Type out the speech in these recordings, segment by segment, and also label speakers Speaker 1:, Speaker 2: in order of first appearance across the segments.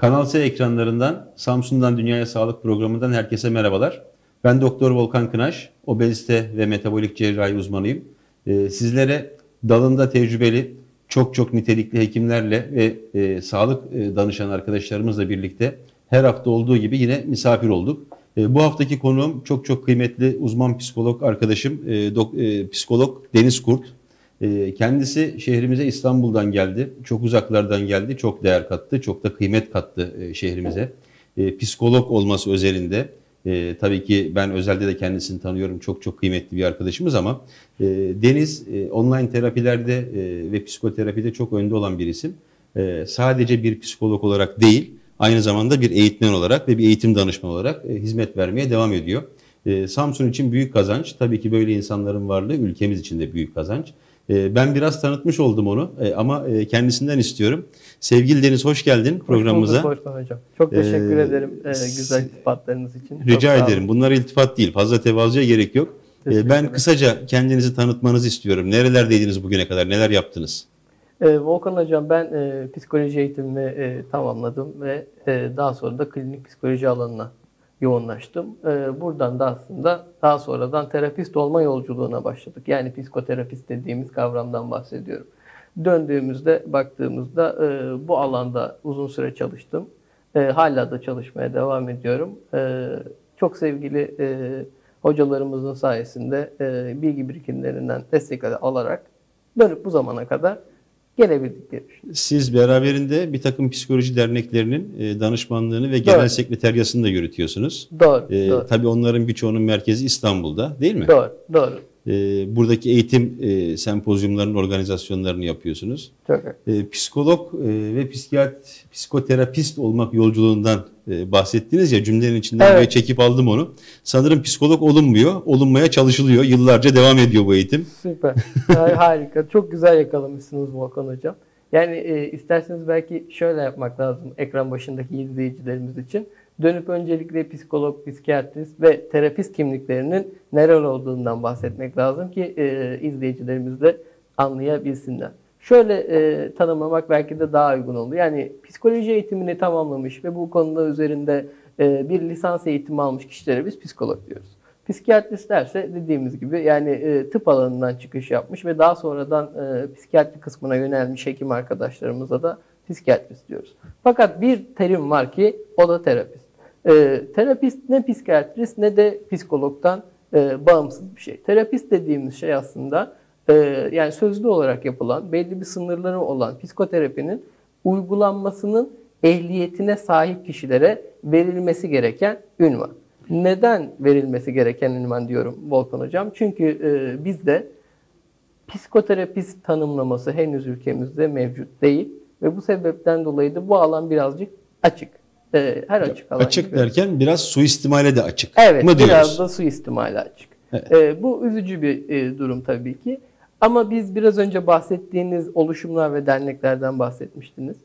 Speaker 1: Kanal S ekranlarından, Samsun'dan Dünyaya Sağlık programından herkese merhabalar. Ben Doktor Volkan Kınaş, obezite ve metabolik cerrahi uzmanıyım. Sizlere dalında tecrübeli, çok nitelikli hekimlerle ve sağlık danışan arkadaşlarımızla birlikte her hafta olduğu gibi yine misafir olduk. Bu haftaki konuğum çok kıymetli uzman psikolog arkadaşım, psikolog Deniz Kurt. Kendisi şehrimize İstanbul'dan geldi, çok uzaklardan geldi, çok değer kattı, çok da kıymet kattı şehrimize. Psikolog olması özelinde, tabii ki ben özelde de kendisini tanıyorum, çok kıymetli bir arkadaşımız ama Deniz online terapilerde ve psikoterapide çok önde olan bir isim. Sadece bir psikolog olarak değil, aynı zamanda bir eğitmen olarak ve bir eğitim danışmanı olarak hizmet vermeye devam ediyor. Samsun için büyük kazanç, tabii ki böyle insanların varlığı ülkemiz için de büyük kazanç. Ben biraz tanıtmış oldum onu ama kendisinden istiyorum. Sevgili Deniz, hoş geldin programımıza.
Speaker 2: Hoş bulduk hocam. Çok teşekkür ederim güzel iltifatlarınız için.
Speaker 1: Rica ederim. Bunlar iltifat değil. Fazla tevazuya gerek yok. Ben kısaca kendinizi tanıtmanızı istiyorum. Nerelerdeydiniz bugüne kadar? Neler yaptınız?
Speaker 2: Volkan hocam, ben psikoloji eğitimimi tamamladım ve daha sonra da klinik psikoloji alanına yoğunlaştım. Buradan da aslında daha sonradan terapist olma yolculuğuna başladık. Yani psikoterapist dediğimiz kavramdan bahsediyorum. Döndüğümüzde, baktığımızda bu alanda uzun süre çalıştım. Hala da çalışmaya devam ediyorum. Çok sevgili hocalarımızın sayesinde bilgi birikimlerinden destek alarak dönüp bu zamana kadar gelebildik diye düşünüyorum.
Speaker 1: Siz beraberinde bir takım psikoloji derneklerinin danışmanlığını ve genel sekreteryasını da yürütüyorsunuz.
Speaker 2: Doğru.
Speaker 1: Tabii onların birçoğunun merkezi İstanbul'da, değil mi?
Speaker 2: Doğru.
Speaker 1: Buradaki eğitim sempozyumlarının organizasyonlarını yapıyorsunuz.
Speaker 2: Çok
Speaker 1: Psikolog ve psikoterapist olmak yolculuğundan bahsettiniz ya, cümlenin içinden böyle çekip aldım onu. Sanırım psikolog olunmuyor, olunmaya çalışılıyor. Yıllarca devam ediyor bu eğitim.
Speaker 2: Süper, harika. Çok güzel yakalamışsınız Volkan hocam. Yani isterseniz belki şöyle yapmak lazım ekran başındaki izleyicilerimiz için. Dönüp öncelikle psikolog, psikiyatrist ve terapist kimliklerinin neler olduğundan bahsetmek lazım ki izleyicilerimiz de anlayabilsinler. Şöyle tanımlamak belki de daha uygun olur. Yani psikoloji eğitimini tamamlamış ve bu konuda üzerinde bir lisans eğitimi almış kişilere biz psikolog diyoruz. Psikiyatristlerse dediğimiz gibi yani tıp alanından çıkış yapmış ve daha sonradan psikiyatri kısmına yönelmiş hekim arkadaşlarımıza da psikiyatrist diyoruz. Fakat bir terim var ki o da terapist. Terapist ne psikiyatrist ne de psikologdan bağımsız bir şey. Terapist dediğimiz şey aslında yani sözlü olarak yapılan, belli bir sınırları olan psikoterapinin uygulanmasının ehliyetine sahip kişilere verilmesi gereken ünvan. Neden verilmesi gereken ünvan diyorum Volkan hocam? Çünkü bizde psikoterapist tanımlaması henüz ülkemizde mevcut değil ve bu sebepten dolayı da bu alan birazcık açık. Her açık alan.
Speaker 1: Açık gibi derken biraz suistimale de açık.
Speaker 2: Evet,
Speaker 1: mı diyoruz?
Speaker 2: Biraz da suistimale açık. Evet. Bu üzücü bir durum tabii ki. Ama biz biraz önce bahsettiğiniz oluşumlar ve derneklerden bahsetmiştiniz.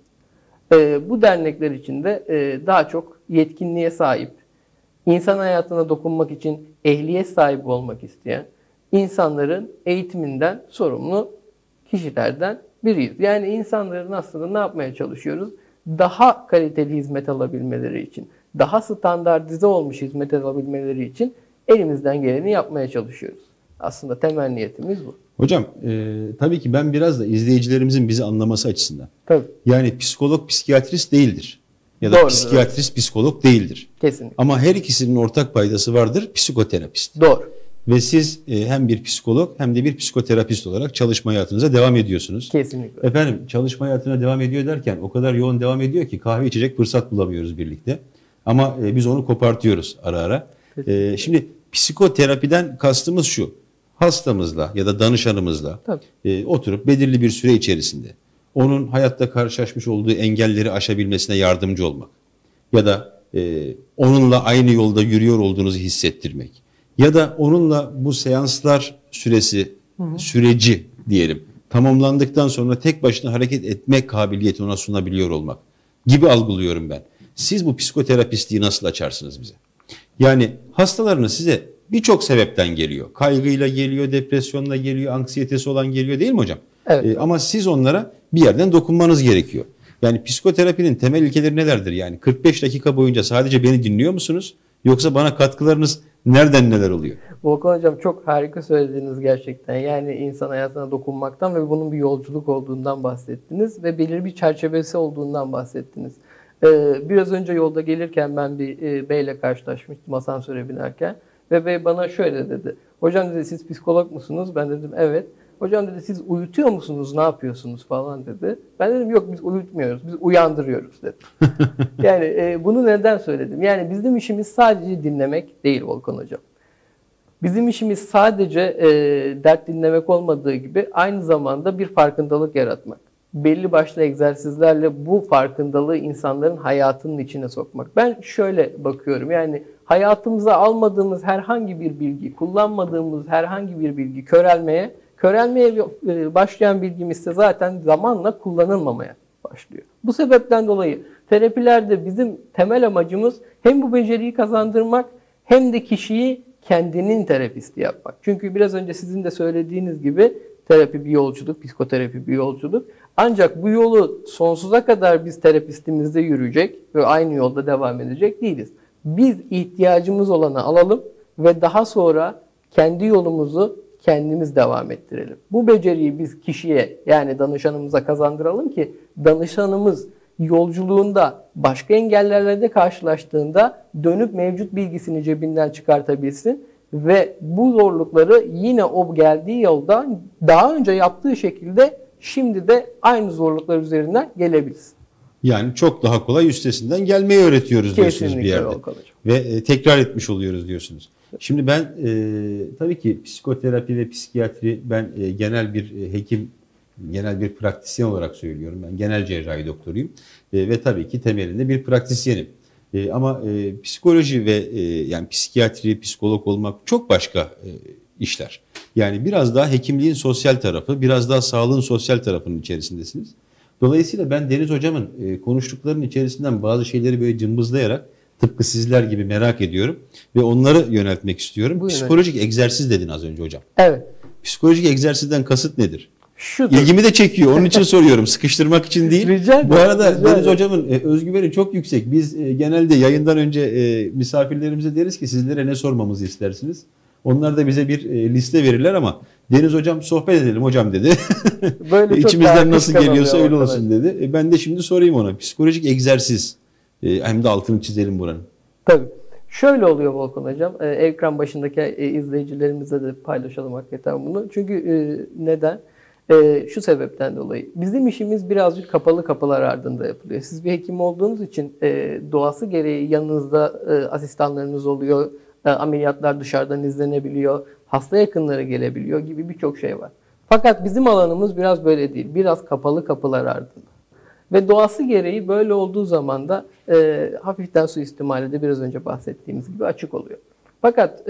Speaker 2: Bu dernekler içinde daha çok yetkinliğe sahip, insan hayatına dokunmak için ehliyet sahibi olmak isteyen insanların eğitiminden sorumlu kişilerden biriyiz. Yani insanların aslında ne yapmaya çalışıyoruz? Daha kaliteli hizmet alabilmeleri için, daha standartize olmuş hizmet alabilmeleri için elimizden geleni yapmaya çalışıyoruz. Aslında temel niyetimiz bu.
Speaker 1: Hocam tabii ki ben biraz da izleyicilerimizin bizi anlaması açısından.
Speaker 2: Tabii.
Speaker 1: Yani psikolog psikiyatrist değildir. Ya da psikiyatrist psikolog değildir.
Speaker 2: Kesinlikle.
Speaker 1: Ama her ikisinin ortak paydası vardır: psikoterapist.
Speaker 2: Doğru.
Speaker 1: Ve siz hem bir psikolog hem de bir psikoterapist olarak çalışma hayatınıza devam ediyorsunuz.
Speaker 2: Kesinlikle.
Speaker 1: Efendim, çalışma hayatına devam ediyor derken o kadar yoğun devam ediyor ki kahve içecek fırsat bulamıyoruz birlikte. Ama biz onu kopartıyoruz ara ara. Şimdi psikoterapiden kastımız şu: hastamızla ya da danışanımızla oturup belirli bir süre içerisinde onun hayatta karşılaşmış olduğu engelleri aşabilmesine yardımcı olmak ya da onunla aynı yolda yürüyor olduğunuzu hissettirmek ya da onunla bu seanslar süreci diyelim tamamlandıktan sonra tek başına hareket etme kabiliyeti ona sunabiliyor olmak gibi algılıyorum ben. Siz bu psikoterapistliği nasıl açarsınız bize? Yani hastalarınız size birçok sebepten geliyor. Kaygıyla geliyor, depresyonla geliyor, anksiyetesi olan geliyor, değil mi hocam?
Speaker 2: Evet.
Speaker 1: Ama siz onlara bir yerden dokunmanız gerekiyor. Yani psikoterapinin temel ilkeleri nelerdir? Yani 45 dakika boyunca sadece beni dinliyor musunuz? Yoksa bana katkılarınız nereden neler oluyor?
Speaker 2: Volkan Hocam çok harika söylediniz gerçekten. Yani insan hayatına dokunmaktan ve bunun bir yolculuk olduğundan bahsettiniz ve belirli bir çerçevesi olduğundan bahsettiniz. Biraz önce yolda gelirken ben bir beyle karşılaşmıştım asansöre binerken ve bey bana şöyle dedi. Hocam dedi siz psikolog musunuz? Ben dedim evet. Hocam dedi siz uyutuyor musunuz? Ne yapıyorsunuz falan dedi. Ben dedim yok biz uyutmuyoruz. Biz uyandırıyoruz dedim. Yani bunu neden söyledim? Yani bizim işimiz sadece dinlemek değil Volkan Hocam. Bizim işimiz sadece dert dinlemek olmadığı gibi aynı zamanda bir farkındalık yaratmak. Belli başlı egzersizlerle bu farkındalığı insanların hayatının içine sokmak. Ben şöyle bakıyorum yani hayatımıza almadığımız herhangi bir bilgi, kullanmadığımız herhangi bir bilgi körelmeye başlayan bilgimiz ise zaten zamanla kullanılmamaya başlıyor. Bu sebepten dolayı terapilerde bizim temel amacımız hem bu beceriyi kazandırmak hem de kişiyi kendinin terapisti yapmak. Çünkü biraz önce sizin de söylediğiniz gibi terapi bir yolculuk, psikoterapi bir yolculuk. Ancak bu yolu sonsuza kadar biz terapistimizde yürüyecek ve aynı yolda devam edecek değiliz. Biz ihtiyacımız olanı alalım ve daha sonra kendi yolumuzu kendimiz devam ettirelim. Bu beceriyi biz kişiye yani danışanımıza kazandıralım ki danışanımız yolculuğunda başka engellerle de karşılaştığında dönüp mevcut bilgisini cebinden çıkartabilsin ve bu zorlukları yine o geldiği yoldan daha önce yaptığı şekilde şimdi de aynı zorluklar üzerinden gelebilsin.
Speaker 1: Yani çok daha kolay üstesinden gelmeyi öğretiyoruz diyorsunuz bir yerde. Ve tekrar etmiş oluyoruz diyorsunuz. Şimdi ben tabii ki psikoterapi ve psikiyatri ben genel bir hekim, genel bir pratisyen olarak söylüyorum. Ben genel cerrahi doktoruyum ve tabii ki temelinde bir pratisyenim. Ama psikoloji ve yani psikiyatri, psikolog olmak çok başka işler. Yani biraz daha hekimliğin sosyal tarafı, biraz daha sağlığın sosyal tarafının içerisindesiniz. Dolayısıyla ben Deniz Hocam'ın konuştuklarının içerisinden bazı şeyleri böyle cımbızlayarak tıpkı sizler gibi merak ediyorum ve onları yöneltmek istiyorum. Buyurun. Psikolojik egzersiz dedin az önce hocam.
Speaker 2: Evet.
Speaker 1: Psikolojik egzersizden kasıt nedir?
Speaker 2: Şudur.
Speaker 1: İlgimi de çekiyor. Onun için soruyorum. Sıkıştırmak için değil. Bu arada Deniz Hocam'ın özgüveni çok yüksek. Biz genelde yayından önce misafirlerimize deriz ki sizlere ne sormamızı istersiniz? Onlar da bize bir liste verirler ama Deniz Hocam sohbet edelim hocam dedi. Böyle İçimizden nasıl geliyorsa öyle olsun dedi. Ben de şimdi sorayım ona. Psikolojik egzersiz. Hem de altını çizelim buranın.
Speaker 2: Tabii. Şöyle oluyor Volkan Hocam. Ekran başındaki izleyicilerimize de paylaşalım hakikaten bunu. Çünkü neden? Şu sebepten dolayı. Bizim işimiz birazcık kapalı kapılar ardında yapılıyor. Siz bir hekim olduğunuz için doğası gereği yanınızda asistanlarınız oluyor. Ameliyatlar dışarıdan izlenebiliyor. Hasta yakınları gelebiliyor gibi birçok şey var. Fakat bizim alanımız biraz böyle değil. Biraz kapalı kapılar ardında. Ve doğası gereği böyle olduğu zaman da hafiften suistimali de biraz önce bahsettiğimiz gibi açık oluyor. Fakat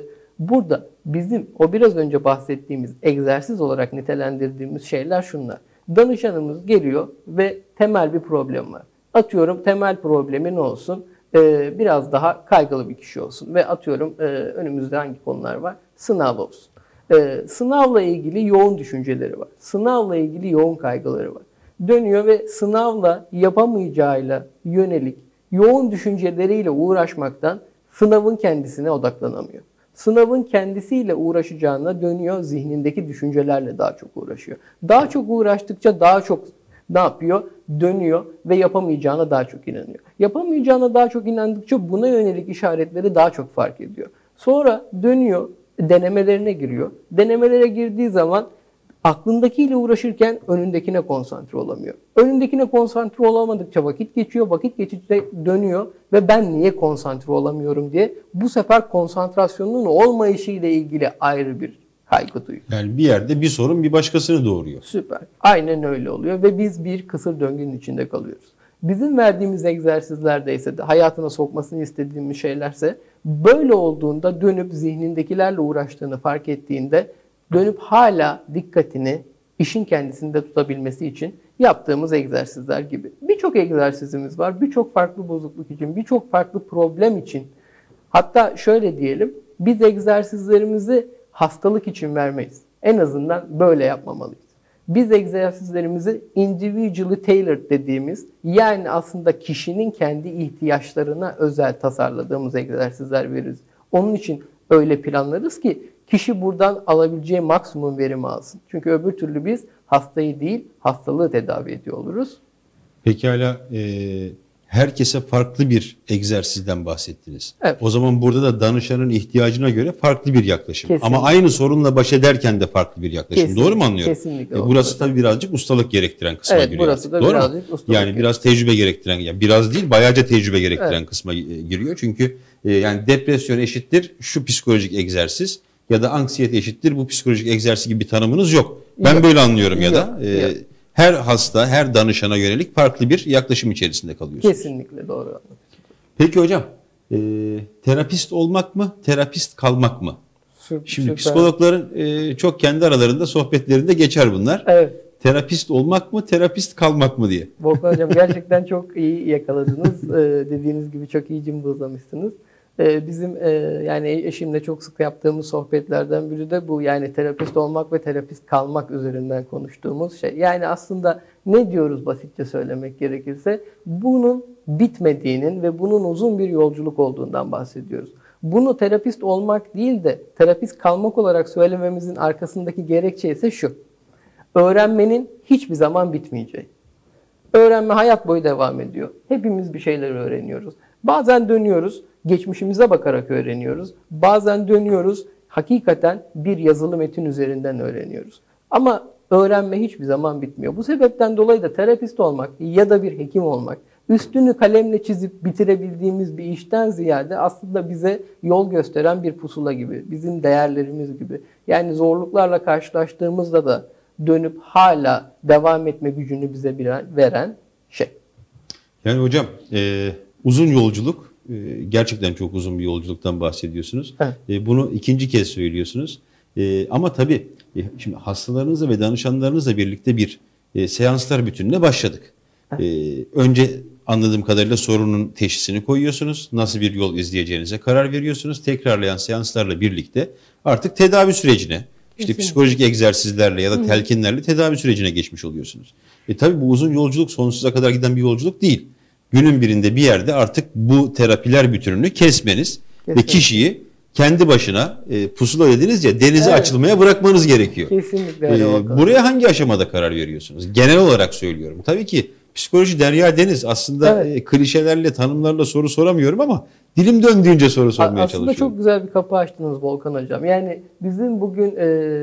Speaker 2: burada bizim o biraz önce bahsettiğimiz egzersiz olarak nitelendirdiğimiz şeyler şunlar. Danışanımız geliyor ve temel bir problem var. Atıyorum temel problemi ne olsun? Biraz daha kaygılı bir kişi olsun. Ve atıyorum önümüzde hangi konular var? Sınav olsun. Sınavla ilgili yoğun düşünceleri var. Sınavla ilgili yoğun kaygıları var. Dönüyor ve sınavla yapamayacağıyla yönelik yoğun düşünceleriyle uğraşmaktan sınavın kendisine odaklanamıyor. Sınavın kendisiyle uğraşacağına dönüyor, zihnindeki düşüncelerle daha çok uğraşıyor. Daha çok uğraştıkça daha çok ne yapıyor? Dönüyor ve yapamayacağına daha çok inanıyor. Yapamayacağına daha çok inandıkça buna yönelik işaretleri daha çok fark ediyor. Sonra dönüyor, denemelerine giriyor. Denemelere girdiği zaman aklındakiyle uğraşırken önündekine konsantre olamıyor. Önündekine konsantre olamadıkça vakit geçiyor. Vakit geçince dönüyor ve ben niye konsantre olamıyorum diye bu sefer konsantrasyonun olmayışı ile ilgili ayrı bir kaygı duyuyor.
Speaker 1: Yani bir yerde bir sorun bir başkasını doğuruyor.
Speaker 2: Süper. Aynen öyle oluyor ve biz bir kısır döngünün içinde kalıyoruz. Bizim verdiğimiz egzersizlerde ise de hayatına sokmasını istediğimiz şeylerse böyle olduğunda dönüp zihnindekilerle uğraştığını fark ettiğinde dönüp hala dikkatini işin kendisinde tutabilmesi için yaptığımız egzersizler gibi. Birçok egzersizimiz var. Birçok farklı bozukluk için, birçok farklı problem için. Hatta şöyle diyelim, biz egzersizlerimizi hastalık için vermeyiz. En azından böyle yapmamalıyız. Biz egzersizlerimizi individually tailored dediğimiz, yani aslında kişinin kendi ihtiyaçlarına özel tasarladığımız egzersizler veririz. Onun için öyle planlarız ki kişi buradan alabileceği maksimum verimi alsın. Çünkü öbür türlü biz hastayı değil, hastalığı tedavi ediyor oluruz.
Speaker 1: Pekala, herkese farklı bir egzersizden bahsettiniz.
Speaker 2: Evet.
Speaker 1: O zaman burada da danışanın ihtiyacına göre farklı bir yaklaşım.
Speaker 2: Kesinlikle.
Speaker 1: Ama aynı sorunla baş ederken de farklı bir yaklaşım.
Speaker 2: Kesinlikle.
Speaker 1: Doğru mu anlıyorum?
Speaker 2: Kesinlikle.
Speaker 1: Burası tabii birazcık ustalık gerektiren kısma
Speaker 2: Evet,
Speaker 1: giriyor.
Speaker 2: burası da
Speaker 1: Doğru
Speaker 2: birazcık
Speaker 1: mu?
Speaker 2: ustalık
Speaker 1: Yani biraz tecrübe gerektiren, yani biraz değil bayağıca tecrübe gerektiren
Speaker 2: Evet.
Speaker 1: kısma giriyor. Çünkü yani depresyon eşittir şu psikolojik egzersiz ya da anksiyete eşittir bu psikolojik egzersiz gibi bir tanımınız yok. Ben
Speaker 2: Yok.
Speaker 1: böyle anlıyorum ya da
Speaker 2: Yok.
Speaker 1: her hasta, her danışana yönelik farklı bir yaklaşım içerisinde kalıyorsunuz.
Speaker 2: Kesinlikle doğru.
Speaker 1: Peki hocam, terapist olmak mı, terapist kalmak mı? Şimdi
Speaker 2: Süper.
Speaker 1: psikologların çok kendi aralarında sohbetlerinde geçer bunlar.
Speaker 2: Evet.
Speaker 1: Terapist olmak mı, terapist kalmak mı diye.
Speaker 2: Volkan Hocam gerçekten çok iyi yakaladınız. Dediğiniz gibi çok iyi cımbızlamışsınız. Bizim yani eşimle çok sık yaptığımız sohbetlerden biri de bu. Yani terapist olmak ve terapist kalmak üzerinden konuştuğumuz şey. Yani aslında ne diyoruz basitçe söylemek gerekirse? Bunun bitmediğinin ve bunun uzun bir yolculuk olduğundan bahsediyoruz. Bunu terapist olmak değil de terapist kalmak olarak söylememizin arkasındaki gerekçe ise şu: öğrenmenin hiçbir zaman bitmeyeceği. Öğrenme hayat boyu devam ediyor. Hepimiz bir şeyler öğreniyoruz. Bazen dönüyoruz, geçmişimize bakarak öğreniyoruz. Bazen dönüyoruz, hakikaten bir yazılı metin üzerinden öğreniyoruz. Ama öğrenme hiçbir zaman bitmiyor. Bu sebepten dolayı da terapist olmak ya da bir hekim olmak, üstünü kalemle çizip bitirebildiğimiz bir işten ziyade aslında bize yol gösteren bir pusula gibi, bizim değerlerimiz gibi. Yani zorluklarla karşılaştığımızda da dönüp hala devam etme gücünü bize veren şey.
Speaker 1: Yani hocam uzun yolculuk, gerçekten çok uzun bir yolculuktan bahsediyorsunuz.
Speaker 2: Evet.
Speaker 1: Bunu ikinci kez söylüyorsunuz. Ama tabii şimdi hastalarınızla ve danışanlarınızla birlikte bir seanslar bütününe başladık. Önce anladığım kadarıyla sorunun teşhisini koyuyorsunuz. Nasıl bir yol izleyeceğinize karar veriyorsunuz. Tekrarlayan seanslarla birlikte artık tedavi sürecine, İşte psikolojik egzersizlerle ya da telkinlerle tedavi sürecine geçmiş oluyorsunuz. Tabii bu uzun yolculuk sonsuza kadar giden bir yolculuk değil. Günün birinde bir yerde artık bu terapiler bütününü kesmeniz ve kişiyi kendi başına pusula dediniz ya denize açılmaya bırakmanız gerekiyor.
Speaker 2: Kesinlikle öyle.
Speaker 1: Buraya hangi aşamada karar veriyorsunuz? Genel olarak söylüyorum. Tabii ki psikoloji derya deniz. Aslında klişelerle, tanımlarla soru soramıyorum ama dilim döndüğünce soru sormaya çalışıyorum.
Speaker 2: Aslında çok güzel bir kapı açtınız Volkan Hocam. Yani bizim bugün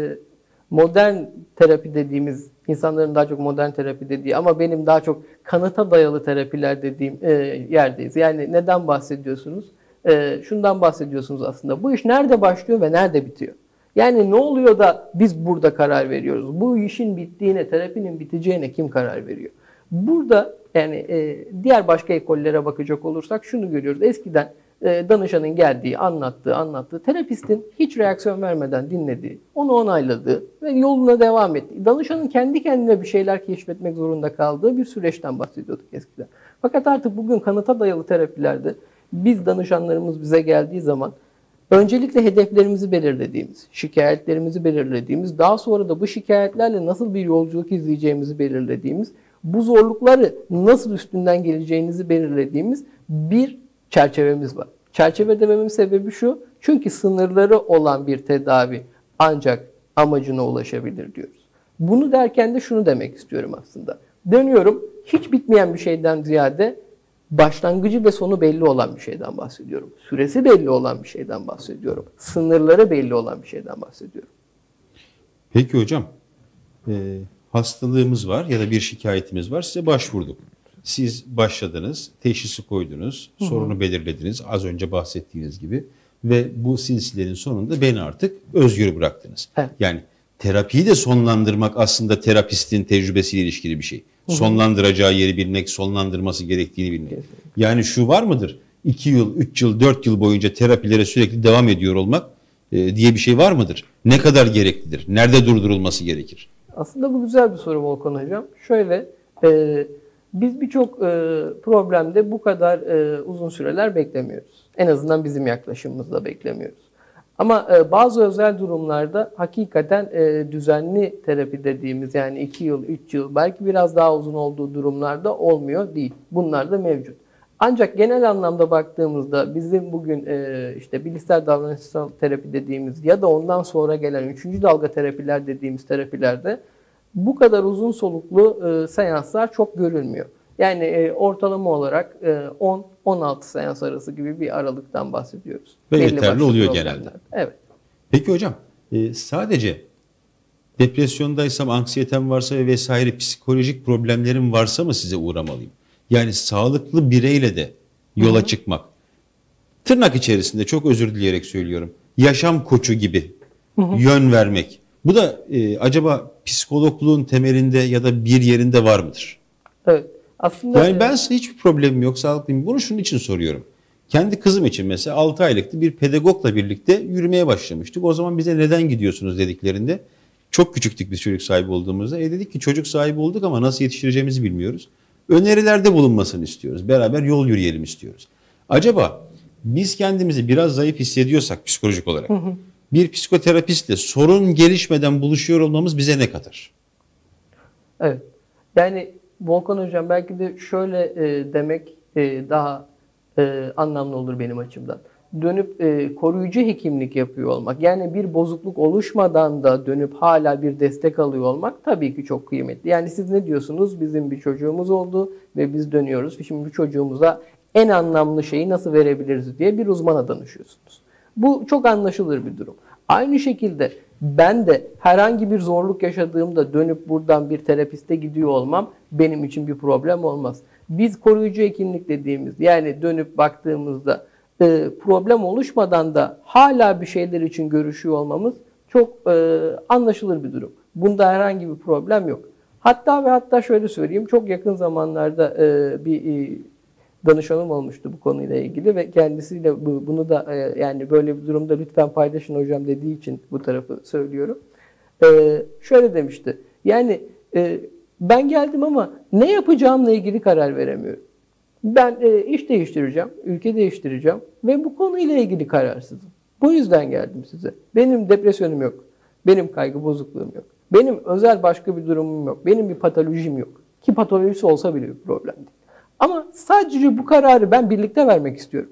Speaker 2: modern terapi dediğimiz, insanların daha çok modern terapi dediği ama benim daha çok kanıta dayalı terapiler dediğim yerdeyiz. Yani neden bahsediyorsunuz? Şundan bahsediyorsunuz aslında. Bu iş nerede başlıyor ve nerede bitiyor? Yani ne oluyor da biz burada karar veriyoruz? Bu işin bittiğine, terapinin biteceğine kim karar veriyor? Burada yani diğer başka ekollere bakacak olursak şunu görüyoruz. Eskiden danışanın geldiği, anlattığı, terapistin hiç reaksiyon vermeden dinlediği, onu onayladığı ve yoluna devam ettiği, danışanın kendi kendine bir şeyler keşfetmek zorunda kaldığı bir süreçten bahsediyorduk eskiden. Fakat artık bugün kanıta dayalı terapilerde biz danışanlarımız bize geldiği zaman öncelikle hedeflerimizi belirlediğimiz, şikayetlerimizi belirlediğimiz, daha sonra da bu şikayetlerle nasıl bir yolculuk izleyeceğimizi belirlediğimiz, bu zorlukları nasıl üstünden geleceğinizi belirlediğimiz bir çerçevemiz var. Çerçeve dememin sebebi şu, çünkü sınırları olan bir tedavi ancak amacına ulaşabilir diyoruz. Bunu derken de şunu demek istiyorum aslında. Dönüyorum, hiç bitmeyen bir şeyden ziyade başlangıcı ve sonu belli olan bir şeyden bahsediyorum. Süresi belli olan bir şeyden bahsediyorum. Sınırları belli olan bir şeyden bahsediyorum.
Speaker 1: Peki hocam, hastalığımız var ya da bir şikayetimiz var, size başvurduk. Siz başladınız, teşhisi koydunuz, sorunu belirlediniz az önce bahsettiğiniz gibi ve bu silsilenin sonunda beni artık özgür bıraktınız.
Speaker 2: Evet.
Speaker 1: Yani terapiyi de sonlandırmak aslında terapistin tecrübesiyle ilişkili bir şey. Sonlandıracağı yeri bilmek, sonlandırması gerektiğini bilmek. Yani şu var mıdır? 2 yıl, 3 yıl, 4 yıl boyunca terapilere sürekli devam ediyor olmak diye bir şey var mıdır? Ne kadar gereklidir? Nerede durdurulması gerekir?
Speaker 2: Aslında bu güzel bir soru Volkan Hocam. Şöyle, biz birçok problemde bu kadar uzun süreler beklemiyoruz. En azından bizim yaklaşımımızda beklemiyoruz. Ama bazı özel durumlarda hakikaten düzenli terapi dediğimiz yani 2 yıl, 3 yıl belki biraz daha uzun olduğu durumlarda olmuyor değil. Bunlar da mevcut. Ancak genel anlamda baktığımızda bizim bugün işte bilişsel davranışsal terapi dediğimiz ya da ondan sonra gelen 3. dalga terapiler dediğimiz terapilerde bu kadar uzun soluklu seanslar çok görülmüyor. Yani ortalama olarak 10-16 seans arası gibi bir aralıktan bahsediyoruz.
Speaker 1: Ve
Speaker 2: Belli
Speaker 1: yeterli
Speaker 2: başlı
Speaker 1: oluyor
Speaker 2: problemler.
Speaker 1: genelde.
Speaker 2: Evet.
Speaker 1: Peki hocam, sadece depresyondaysam, anksiyetem varsa ve vesaire psikolojik problemlerim varsa mı size uğramalıyım? Yani sağlıklı bireyle de yola çıkmak. Tırnak içerisinde çok özür dileyerek söylüyorum. Yaşam koçu gibi yön vermek. Bu da acaba psikologluğun temelinde ya da bir yerinde var mıdır?
Speaker 2: Evet. Aslında
Speaker 1: Yani ben hiçbir problemim yok, sağlıklıyım. Bunu şunun için soruyorum. Kendi kızım için mesela 6 aylıktı, bir pedagogla birlikte yürümeye başlamıştık. O zaman bize neden gidiyorsunuz dediklerinde çok küçüktük biz çocuk sahibi olduğumuzda. Dedik ki çocuk sahibi olduk ama nasıl yetiştireceğimizi bilmiyoruz. Önerilerde bulunmasını istiyoruz. Beraber yol yürüyelim istiyoruz. Acaba biz kendimizi biraz zayıf hissediyorsak psikolojik olarak bir psikoterapistle sorun gelişmeden buluşuyor olmamız bize ne katar?
Speaker 2: evet. Yani Volkan Hocam belki de şöyle demek daha anlamlı olur benim açımdan. Dönüp koruyucu hekimlik yapıyor olmak, yani bir bozukluk oluşmadan da dönüp hala bir destek alıyor olmak tabii ki çok kıymetli. Yani siz ne diyorsunuz? Bizim bir çocuğumuz oldu ve biz dönüyoruz. Şimdi bu çocuğumuza en anlamlı şeyi nasıl verebiliriz diye bir uzmana danışıyorsunuz. Bu çok anlaşılır bir durum. Aynı şekilde ben de herhangi bir zorluk yaşadığımda dönüp buradan bir terapiste gidiyor olmam benim için bir problem olmaz. Biz koruyucu hekimlik dediğimiz, yani dönüp baktığımızda problem oluşmadan da hala bir şeyler için görüşüyor olmamız çok anlaşılır bir durum. Bunda herhangi bir problem yok. Hatta ve hatta şöyle söyleyeyim, çok yakın zamanlarda bir danışanım olmuştu bu konuyla ilgili ve kendisiyle bunu da yani böyle bir durumda lütfen paylaşın hocam dediği için bu tarafı söylüyorum. Şöyle demişti, yani ben geldim ama ne yapacağımla ilgili karar veremiyorum. Ben iş değiştireceğim, ülke değiştireceğim ve bu konuyla ilgili kararsızım. Bu yüzden geldim size. Benim depresyonum yok, benim kaygı bozukluğum yok, benim özel başka bir durumum yok, benim bir patolojim yok. Ki patolojisi olsa bile bir problem değil. Ama sadece bu kararı ben birlikte vermek istiyorum.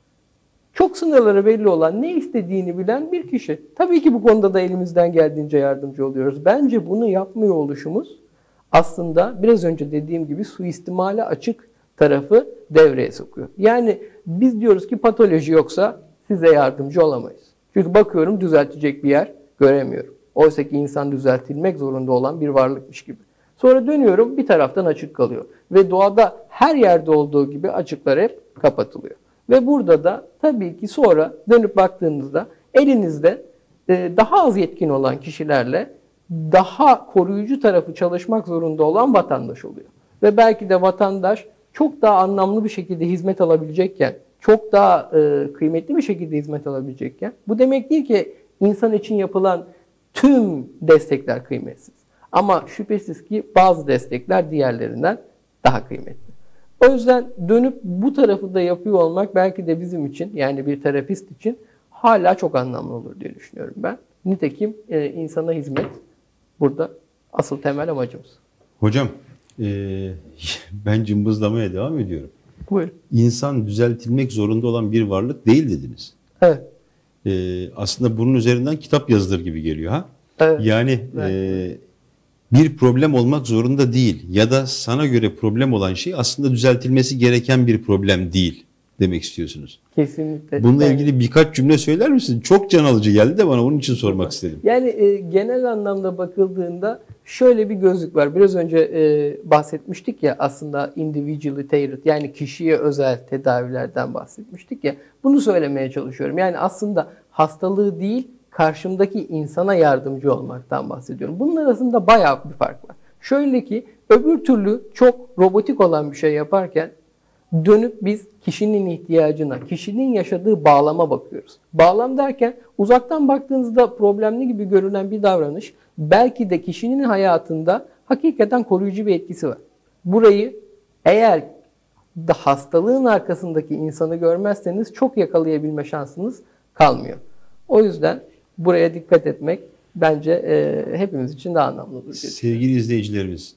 Speaker 2: Çok sınırları belli olan, ne istediğini bilen bir kişi. Tabii ki bu konuda da elimizden geldiğince yardımcı oluyoruz. Bence bunu yapmıyor oluşumuz aslında biraz önce dediğim gibi suistimale açık tarafı devreye sokuyor. Yani biz diyoruz ki patoloji yoksa size yardımcı olamayız. Çünkü bakıyorum düzeltecek bir yer göremiyorum. Oysa ki insan düzeltilmek zorunda olan bir varlıkmış gibi. Sonra dönüyorum, bir taraftan açık kalıyor. Ve doğada her yerde olduğu gibi açıklar hep kapatılıyor. Ve burada da tabii ki sonra dönüp baktığınızda elinizde daha az yetkin olan kişilerle daha koruyucu tarafı çalışmak zorunda olan vatandaş oluyor. Ve belki de vatandaş çok daha anlamlı bir şekilde hizmet alabilecekken, çok daha kıymetli bir şekilde hizmet alabilecekken, bu demek değil ki insan için yapılan tüm destekler kıymetsiz. Ama şüphesiz ki bazı destekler diğerlerinden daha kıymetli. O yüzden dönüp bu tarafı da yapıyor olmak belki de bizim için, yani bir terapist için hala çok anlamlı olur diye düşünüyorum ben. Nitekim insana hizmet burada asıl temel amacımız.
Speaker 1: Hocam, ben cımbızlamaya devam ediyorum.
Speaker 2: Buyurun.
Speaker 1: İnsan düzeltilmek zorunda olan bir varlık değil dediniz.
Speaker 2: Evet.
Speaker 1: Aslında bunun üzerinden kitap yazılır gibi geliyor ha.
Speaker 2: Evet.
Speaker 1: Yani
Speaker 2: Evet.
Speaker 1: Bir problem olmak zorunda değil ya da sana göre problem olan şey aslında düzeltilmesi gereken bir problem değil demek istiyorsunuz.
Speaker 2: Kesinlikle.
Speaker 1: Bununla ilgili birkaç cümle söyler misin? Çok can alıcı geldi de bana onun için sormak istedim.
Speaker 2: Yani genel anlamda bakıldığında şöyle bir gözlük var. Biraz önce bahsetmiştik ya aslında individually tailored, yani kişiye özel tedavilerden bahsetmiştik ya. Bunu söylemeye çalışıyorum. Yani aslında hastalığı değil, karşımdaki insana yardımcı olmaktan bahsediyorum. Bunun arasında bayağı bir fark var. Şöyle ki öbür türlü çok robotik olan bir şey yaparken dönüp biz kişinin ihtiyacına, kişinin yaşadığı bağlama bakıyoruz. Bağlam derken uzaktan baktığınızda problemli gibi görünen bir davranış belki de kişinin hayatında hakikaten koruyucu bir etkisi var. Burayı eğer da hastalığın arkasındaki insanı görmezseniz çok yakalayabilme şansınız kalmıyor. O yüzden buraya dikkat etmek bence hepimiz için daha anlamlı olur.
Speaker 1: Sevgili izleyicilerimiz,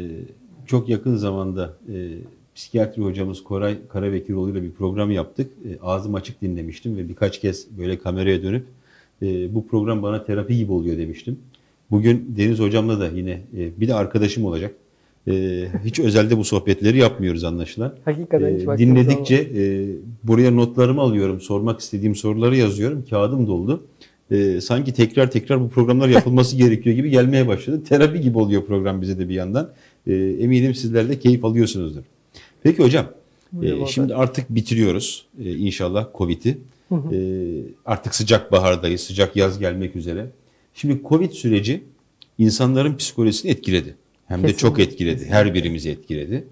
Speaker 1: çok yakın zamanda psikiyatri hocamız Koray Karabekiroğlu ile bir program yaptık. Ağzım açık dinlemiştim ve birkaç kez böyle kameraya dönüp bu program bana terapi gibi oluyor demiştim. Bugün Deniz hocamla da yine bir de arkadaşım olacak. Hiç özelde bu sohbetleri yapmıyoruz anlaşılan.
Speaker 2: Hakikaten hiç
Speaker 1: dinledikçe buraya notlarımı alıyorum, sormak istediğim soruları yazıyorum. Kağıdım doldu. Sanki tekrar tekrar bu programlar yapılması gerekiyor gibi gelmeye başladı. Terapi gibi oluyor program bize de bir yandan. Eminim sizler de keyif alıyorsunuzdur. Peki hocam, şimdi artık bitiriyoruz inşallah Covid'i. Artık sıcak bahardayız, sıcak yaz gelmek üzere. Şimdi Covid süreci insanların psikolojisini etkiledi. Hem de çok etkiledi. Her birimizi etkiledi.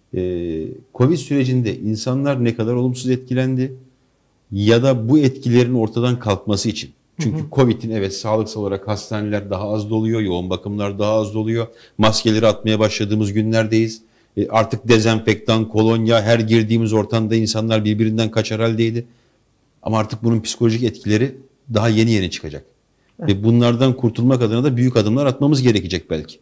Speaker 1: Covid sürecinde insanlar ne kadar olumsuz etkilendi ya da bu etkilerin ortadan kalkması için. Çünkü Covid'in evet sağlıksal olarak hastaneler daha az doluyor, yoğun bakımlar daha az doluyor. Maskeleri atmaya başladığımız günlerdeyiz. Artık dezenfektan, kolonya, her girdiğimiz ortamda insanlar birbirinden kaçar haldeydi. Ama artık bunun psikolojik etkileri daha yeni yeni çıkacak. Ve bunlardan kurtulmak adına da büyük adımlar atmamız gerekecek belki.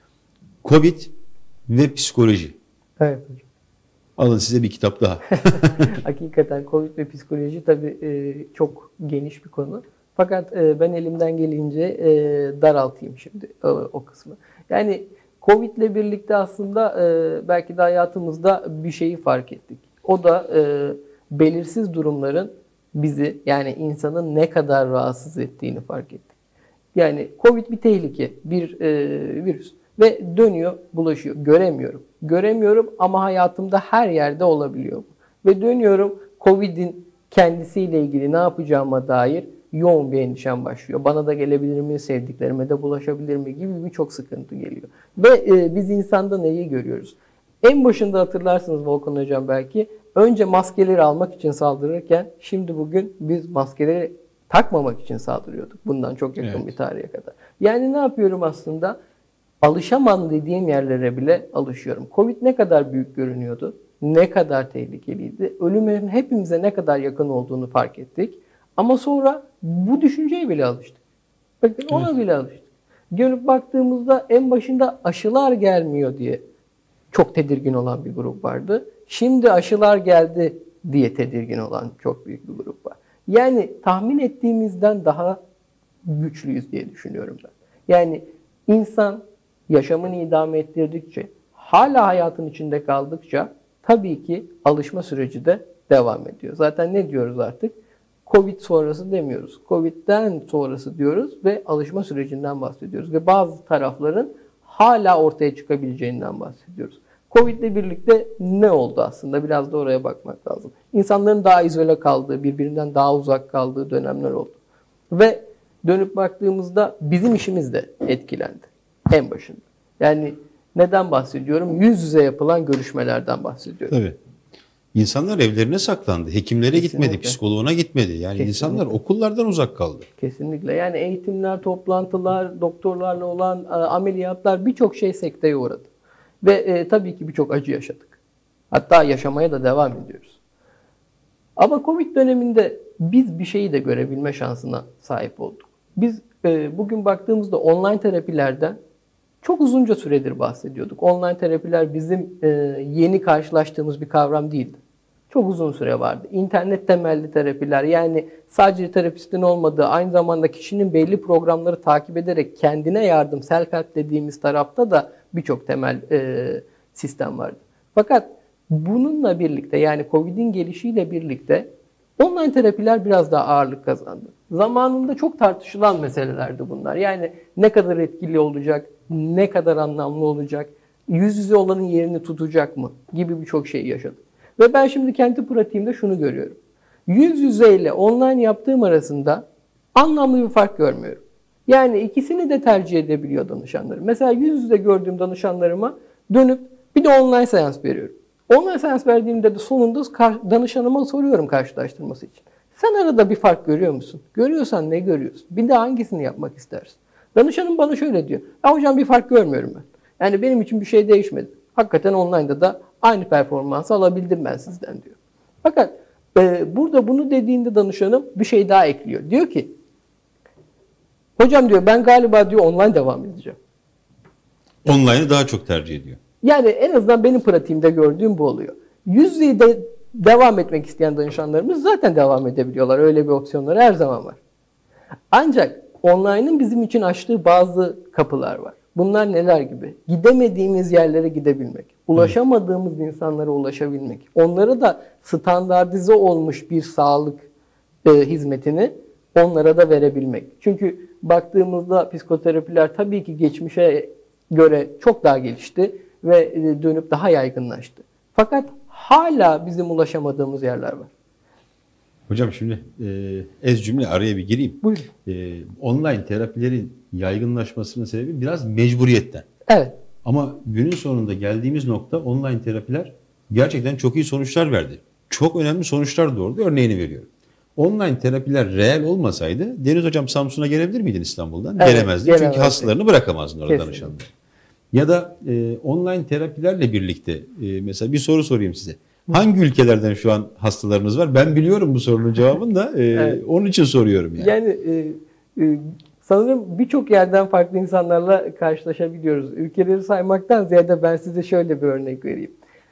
Speaker 1: Covid ve psikoloji.
Speaker 2: Evet hocam.
Speaker 1: Alın size bir kitap daha.
Speaker 2: Hakikaten Covid ve psikoloji tabii çok geniş bir konu. Fakat ben elimden gelince daraltayım şimdi o kısmı. Yani Covid ile birlikte aslında belki de hayatımızda bir şeyi fark ettik. O da belirsiz durumların bizi, yani insanın ne kadar rahatsız ettiğini fark ettik. Yani Covid bir tehlike, bir virüs ve dönüyor, bulaşıyor. Göremiyorum ama hayatımda her yerde olabiliyor bu. Ve dönüyorum, Covid'in kendisiyle ilgili ne yapacağıma dair yoğun bir endişem başlıyor. Bana da gelebilir mi, sevdiklerime de bulaşabilir mi gibi birçok sıkıntı geliyor. Ve biz insanda neyi görüyoruz? En başında hatırlarsınız Volkan Hocam belki, önce maskeleri almak için saldırırken şimdi bugün biz maskeleri takmamak için saldırıyorduk. Bundan çok yakın bir tarihe kadar. Yani ne yapıyorum aslında? Alışamam dediğim yerlere bile alışıyorum. Covid ne kadar büyük görünüyordu, ne kadar tehlikeliydi, ölümün hepimize ne kadar yakın olduğunu fark ettik. Ama sonra bu düşünceye bile alıştık. Bakın ona bile alıştık. Dönüp baktığımızda en başında aşılar gelmiyor diye çok tedirgin olan bir grup vardı. Şimdi aşılar geldi diye tedirgin olan çok büyük bir grup var. Yani tahmin ettiğimizden daha güçlüyüz diye düşünüyorum ben. Yani insan yaşamını idame ettirdikçe, hala hayatın içinde kaldıkça tabii ki alışma süreci de devam ediyor. Zaten ne diyoruz artık? Covid sonrası demiyoruz. Covid'den sonrası diyoruz ve alışma sürecinden bahsediyoruz. Ve bazı tarafların hala ortaya çıkabileceğinden bahsediyoruz. Covid ile birlikte ne oldu aslında? Biraz da oraya bakmak lazım. İnsanların daha izole kaldığı, birbirinden daha uzak kaldığı dönemler oldu. Ve dönüp baktığımızda bizim işimiz de etkilendi en başında. Yani neden bahsediyorum? Yüz yüze yapılan görüşmelerden bahsediyorum.
Speaker 1: Tabii. İnsanlar evlerine saklandı. Hekimlere gitmedi, psikoloğuna gitmedi. Yani insanlar okullardan uzak kaldı.
Speaker 2: Kesinlikle. Yani eğitimler, toplantılar, doktorlarla olan ameliyatlar, birçok şey sekteye uğradı. Ve tabii ki birçok acı yaşadık. Hatta yaşamaya da devam ediyoruz. Ama Covid döneminde biz bir şeyi de görebilme şansına sahip olduk. Biz bugün baktığımızda online terapilerden çok uzunca süredir bahsediyorduk. Online terapiler bizim yeni karşılaştığımız bir kavram değildi. Çok uzun süre vardı. İnternet temelli terapiler, yani sadece terapistin olmadığı, aynı zamanda kişinin belli programları takip ederek kendine yardım, self-help dediğimiz tarafta da birçok temel sistem vardı. Fakat bununla birlikte, yani Covid'in gelişiyle birlikte online terapiler biraz daha ağırlık kazandı. Zamanında çok tartışılan meselelerdi bunlar. Yani ne kadar etkili olacak, ne kadar anlamlı olacak, yüz yüze olanın yerini tutacak mı gibi birçok şey yaşadık. Ve ben şimdi kendi pratiğimde şunu görüyorum. Yüz yüze ile online yaptığım arasında anlamlı bir fark görmüyorum. Yani ikisini de tercih edebiliyor danışanlarım. Mesela yüz yüze gördüğüm danışanlarıma dönüp bir de online seans veriyorum. Online seans verdiğimde de sonunda danışanıma soruyorum karşılaştırması için. Sen arada bir fark görüyor musun? Görüyorsan ne görüyorsun? Bir de hangisini yapmak istersin? Danışanım bana şöyle diyor. Ya hocam bir fark görmüyorum ben. Yani benim için bir şey değişmedi. Hakikaten online'da da aynı performansı alabildim ben sizden diyor. Fakat burada bunu dediğinde danışanım bir şey daha ekliyor. Diyor ki Hocam diyor ben galiba diyor online devam edeceğim.
Speaker 1: Online'ı daha çok tercih ediyor.
Speaker 2: Yani en azından benim pratiğimde gördüğüm bu oluyor. Yüz yüze devam etmek isteyen danışanlarımız zaten devam edebiliyorlar. Öyle bir opsiyonları her zaman var. Ancak online'ın bizim için açtığı bazı kapılar var. Bunlar neler gibi? Gidemediğimiz yerlere gidebilmek, ulaşamadığımız insanlara ulaşabilmek, onlara da standartize olmuş bir sağlık hizmetini onlara da verebilmek. Çünkü baktığımızda psikoterapiler tabii ki geçmişe göre çok daha gelişti ve dönüp daha yaygınlaştı. Fakat hala bizim ulaşamadığımız yerler var.
Speaker 1: Hocam şimdi ez cümle araya bir gireyim.
Speaker 2: Buyurun.
Speaker 1: Online terapilerin yaygınlaşmasının sebebi biraz mecburiyetten.
Speaker 2: Evet.
Speaker 1: Ama günün sonunda geldiğimiz nokta online terapiler gerçekten çok iyi sonuçlar verdi. Çok önemli sonuçlar doğurdu. Örneğini veriyorum. Online terapiler reel olmasaydı Deniz Hocam Samsun'a gelebilir miydin İstanbul'dan?
Speaker 2: Evet,
Speaker 1: Gelemezdin. Çünkü hastalarını bırakamazdın orada
Speaker 2: Kesinlikle.
Speaker 1: danışanları. Ya da online terapilerle birlikte mesela bir soru sorayım size. Hangi ülkelerden şu an hastalarınız var? Ben biliyorum bu sorunun cevabını da
Speaker 2: Evet.
Speaker 1: onun için soruyorum yani.
Speaker 2: Yani sanırım birçok yerden farklı insanlarla karşılaşabiliyoruz. Ülkeleri saymaktan ziyade ben size şöyle bir örnek vereyim.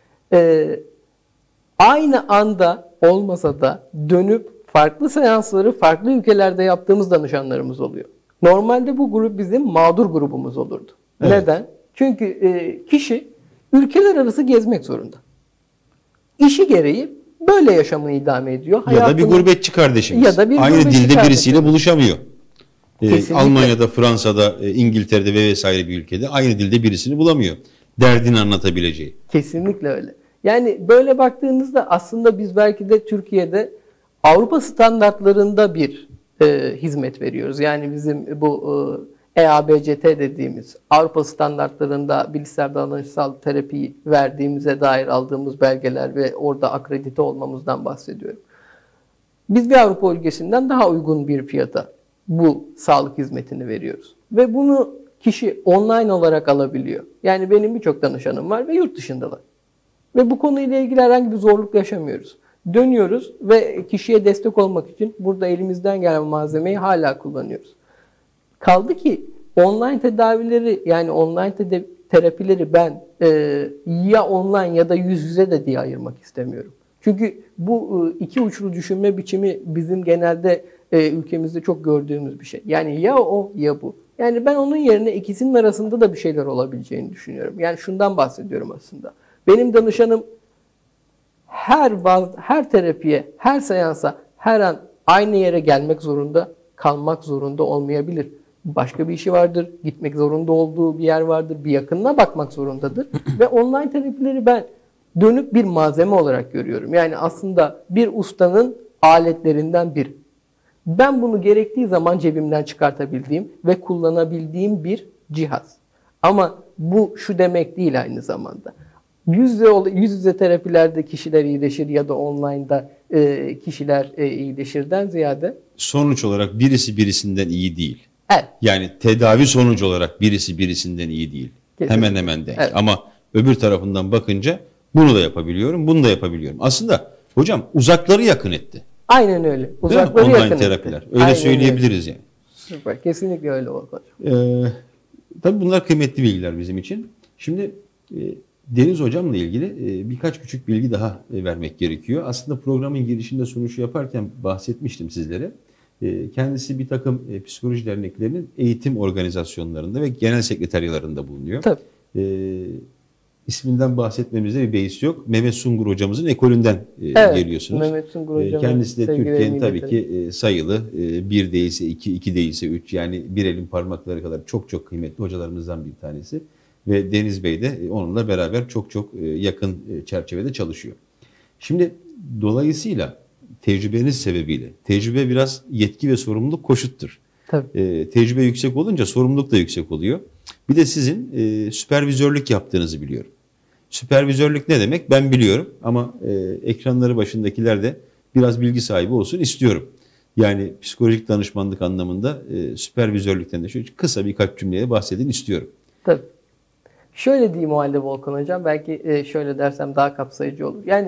Speaker 2: Aynı anda olmasa da dönüp farklı seansları farklı ülkelerde yaptığımız danışanlarımız oluyor. Normalde bu grup bizim mağdur grubumuz olurdu.
Speaker 1: Evet.
Speaker 2: Neden? Çünkü kişi ülkeler arası gezmek zorunda. İşi gereği böyle yaşamını idame ediyor.
Speaker 1: Ya da bir gurbetçi kardeşimiz.
Speaker 2: Ya da bir
Speaker 1: aynı
Speaker 2: gurbetçi
Speaker 1: dilde
Speaker 2: kardeşimiz.
Speaker 1: birisiyle buluşamıyor.
Speaker 2: Kesinlikle.
Speaker 1: Almanya'da, Fransa'da, İngiltere'de ve vesaire bir ülkede aynı dilde birisini bulamıyor. Derdini anlatabileceği.
Speaker 2: Kesinlikle öyle. Yani böyle baktığınızda aslında biz belki de Türkiye'de Avrupa standartlarında bir hizmet veriyoruz. Yani bizim bu EABCT dediğimiz Avrupa standartlarında bilişsel davranışsal terapi verdiğimize dair aldığımız belgeler ve orada akredite olmamızdan bahsediyorum. Biz bir Avrupa ülkesinden daha uygun bir fiyata bu sağlık hizmetini veriyoruz. Ve bunu kişi online olarak alabiliyor. Yani benim birçok danışanım var ve yurt dışındalar. Ve bu konuyla ilgili herhangi bir zorluk yaşamıyoruz. Dönüyoruz ve kişiye destek olmak için burada elimizden gelen malzemeyi hala kullanıyoruz. Kaldı ki online tedavileri yani online terapileri ben ya online ya da yüz yüze de diye ayırmak istemiyorum. Çünkü bu iki uçlu düşünme biçimi bizim genelde ülkemizde çok gördüğümüz bir şey. Yani ya o ya bu. Yani ben onun yerine ikisinin arasında da bir şeyler olabileceğini düşünüyorum. Yani şundan bahsediyorum aslında. Benim danışanım her terapiye, her seansa, her an aynı yere gelmek zorunda, kalmak zorunda olmayabilir. Başka bir işi vardır, gitmek zorunda olduğu bir yer vardır, bir yakınına bakmak zorundadır. Ve online terapileri ben dönüp bir malzeme olarak görüyorum. Yani aslında bir ustanın aletlerinden biri. Ben bunu gerektiği zaman cebimden çıkartabildiğim ve kullanabildiğim bir cihaz. Ama bu şu demek değil aynı zamanda. Yüz yüze terapilerde kişiler iyileşir ya da online'da kişiler iyileşirden ziyade.
Speaker 1: Sonuç olarak birisi birisinden iyi değil.
Speaker 2: Evet.
Speaker 1: Yani tedavi sonucu olarak birisi birisinden iyi değil.
Speaker 2: Kesinlikle.
Speaker 1: Hemen hemen denk.
Speaker 2: Evet.
Speaker 1: Ama öbür tarafından bakınca bunu da yapabiliyorum, bunu da yapabiliyorum. Aslında hocam uzakları yakın etti.
Speaker 2: Aynen öyle.
Speaker 1: Değil mi?
Speaker 2: Uzakları
Speaker 1: Online
Speaker 2: yakın
Speaker 1: terapiler.
Speaker 2: etti.
Speaker 1: Öyle
Speaker 2: Aynen
Speaker 1: söyleyebiliriz yani.
Speaker 2: Süper. Kesinlikle öyle oldu.
Speaker 1: Tabii bunlar kıymetli bilgiler bizim için. Şimdi Deniz Hocam'la ilgili birkaç küçük bilgi daha vermek gerekiyor. Aslında programın girişinde sunuşu yaparken bahsetmiştim sizlere. Kendisi bir takım psikoloji derneklerinin eğitim organizasyonlarında ve genel sekreteryalarında bulunuyor.
Speaker 2: Tabii.
Speaker 1: İsminden bahsetmemizde bir beis yok. Mehmet Sungur hocamızın ekolünden
Speaker 2: Evet,
Speaker 1: geliyorsunuz.
Speaker 2: Mehmet Sungur hocama
Speaker 1: Kendisi de
Speaker 2: sevgilerimi
Speaker 1: Türkiye'nin tabii
Speaker 2: iletelim.
Speaker 1: ki sayılı bir değilse iki, iki değilse üç yani bir elin parmakları kadar çok çok kıymetli hocalarımızdan bir tanesi. Ve Deniz Bey de onunla beraber çok çok yakın çerçevede çalışıyor. Şimdi dolayısıyla tecrübeniz sebebiyle, tecrübe biraz yetki ve sorumluluk koşuttur.
Speaker 2: Tabii.
Speaker 1: Tecrübe yüksek olunca sorumluluk da yüksek oluyor. Bir de sizin süpervizörlük yaptığınızı biliyorum. Süpervizörlük ne demek? Ben biliyorum ama ekranları başındakiler de biraz bilgi sahibi olsun istiyorum. Yani psikolojik danışmanlık anlamında süpervizörlükten de şöyle kısa birkaç cümleye bahsedin istiyorum.
Speaker 2: Tabii. Şöyle diyeyim o halde Volkan Hocam. Belki şöyle dersem daha kapsayıcı olur. Yani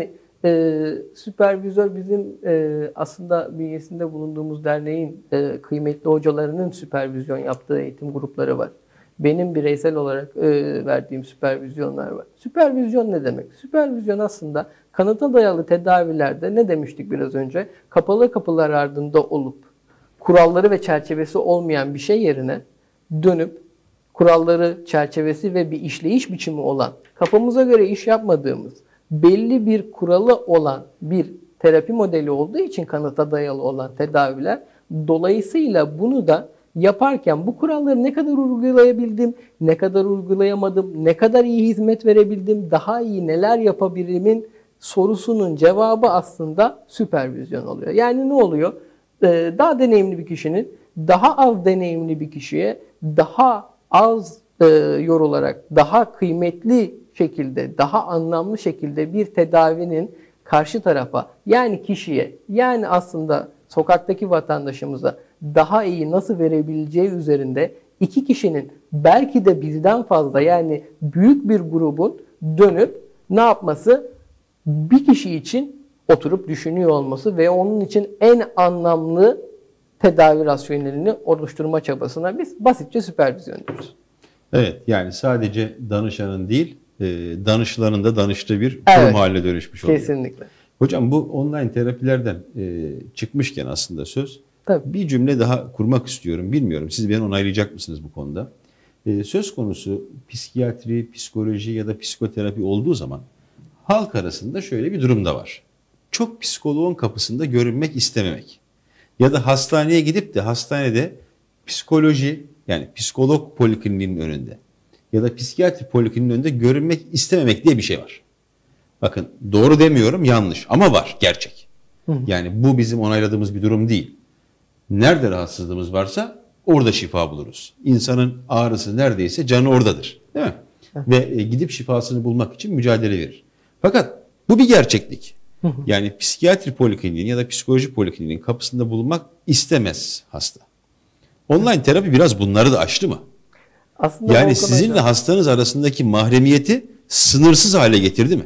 Speaker 2: süpervizör bizim aslında bünyesinde bulunduğumuz derneğin kıymetli hocalarının süpervizyon yaptığı eğitim grupları var. Benim bireysel olarak verdiğim süpervizyonlar var. Süpervizyon ne demek? Süpervizyon aslında kanıta dayalı tedavilerde ne demiştik biraz önce? Kapalı kapılar ardında olup kuralları ve çerçevesi olmayan bir şey yerine dönüp kuralları, çerçevesi ve bir işleyiş biçimi olan, kafamıza göre iş yapmadığımız, belli bir kuralı olan bir terapi modeli olduğu için kanıta dayalı olan tedaviler, dolayısıyla bunu da yaparken bu kuralları ne kadar uygulayabildim, ne kadar uygulayamadım, ne kadar iyi hizmet verebildim, daha iyi neler yapabilirimin sorusunun cevabı aslında süpervizyon oluyor. Yani ne oluyor? Daha deneyimli bir kişinin daha az deneyimli bir kişiye daha az yorularak, daha kıymetli şekilde, daha anlamlı şekilde bir tedavinin karşı tarafa, yani kişiye, yani aslında sokaktaki vatandaşımıza daha iyi nasıl verebileceği üzerinde iki kişinin belki de birden fazla, yani büyük bir grubun dönüp ne yapması? Bir kişi için oturup düşünüyor olması ve onun için en anlamlı tedavi rasyonelini oluşturma çabasına biz basitçe süpervizyon diyoruz.
Speaker 1: Evet, yani sadece danışanın değil, danışılanın da danıştığı bir kurum haline dönüşmüş oluyor.
Speaker 2: Kesinlikle.
Speaker 1: Hocam bu online terapilerden çıkmışken aslında söz,
Speaker 2: Tabii.
Speaker 1: bir cümle daha kurmak istiyorum. Bilmiyorum, siz beni onaylayacak mısınız bu konuda? Söz konusu psikiyatri, psikoloji ya da psikoterapi olduğu zaman halk arasında şöyle bir durum da var. Çok psikoloğun kapısında görünmek istememek. Ya da hastaneye gidip de hastanede psikoloji, yani psikolog polikliniğinin önünde ya da psikiyatri polikliniğinin önünde görünmek istememek diye bir şey var. Bakın, doğru demiyorum, yanlış ama var, gerçek. Yani bu bizim onayladığımız bir durum değil. Nerede rahatsızlığımız varsa orada şifa buluruz. İnsanın ağrısı neredeyse canı oradadır. Değil mi? Ve gidip şifasını bulmak için mücadele verir. Fakat bu bir gerçeklik. Yani psikiyatri polikliniğinin ya da psikoloji polikliniğinin kapısında bulunmak istemez hasta. Online terapi biraz bunları da aştı mı?
Speaker 2: Aslında
Speaker 1: yani sizinle hastanız arasındaki mahremiyeti sınırsız hale getirdi mi?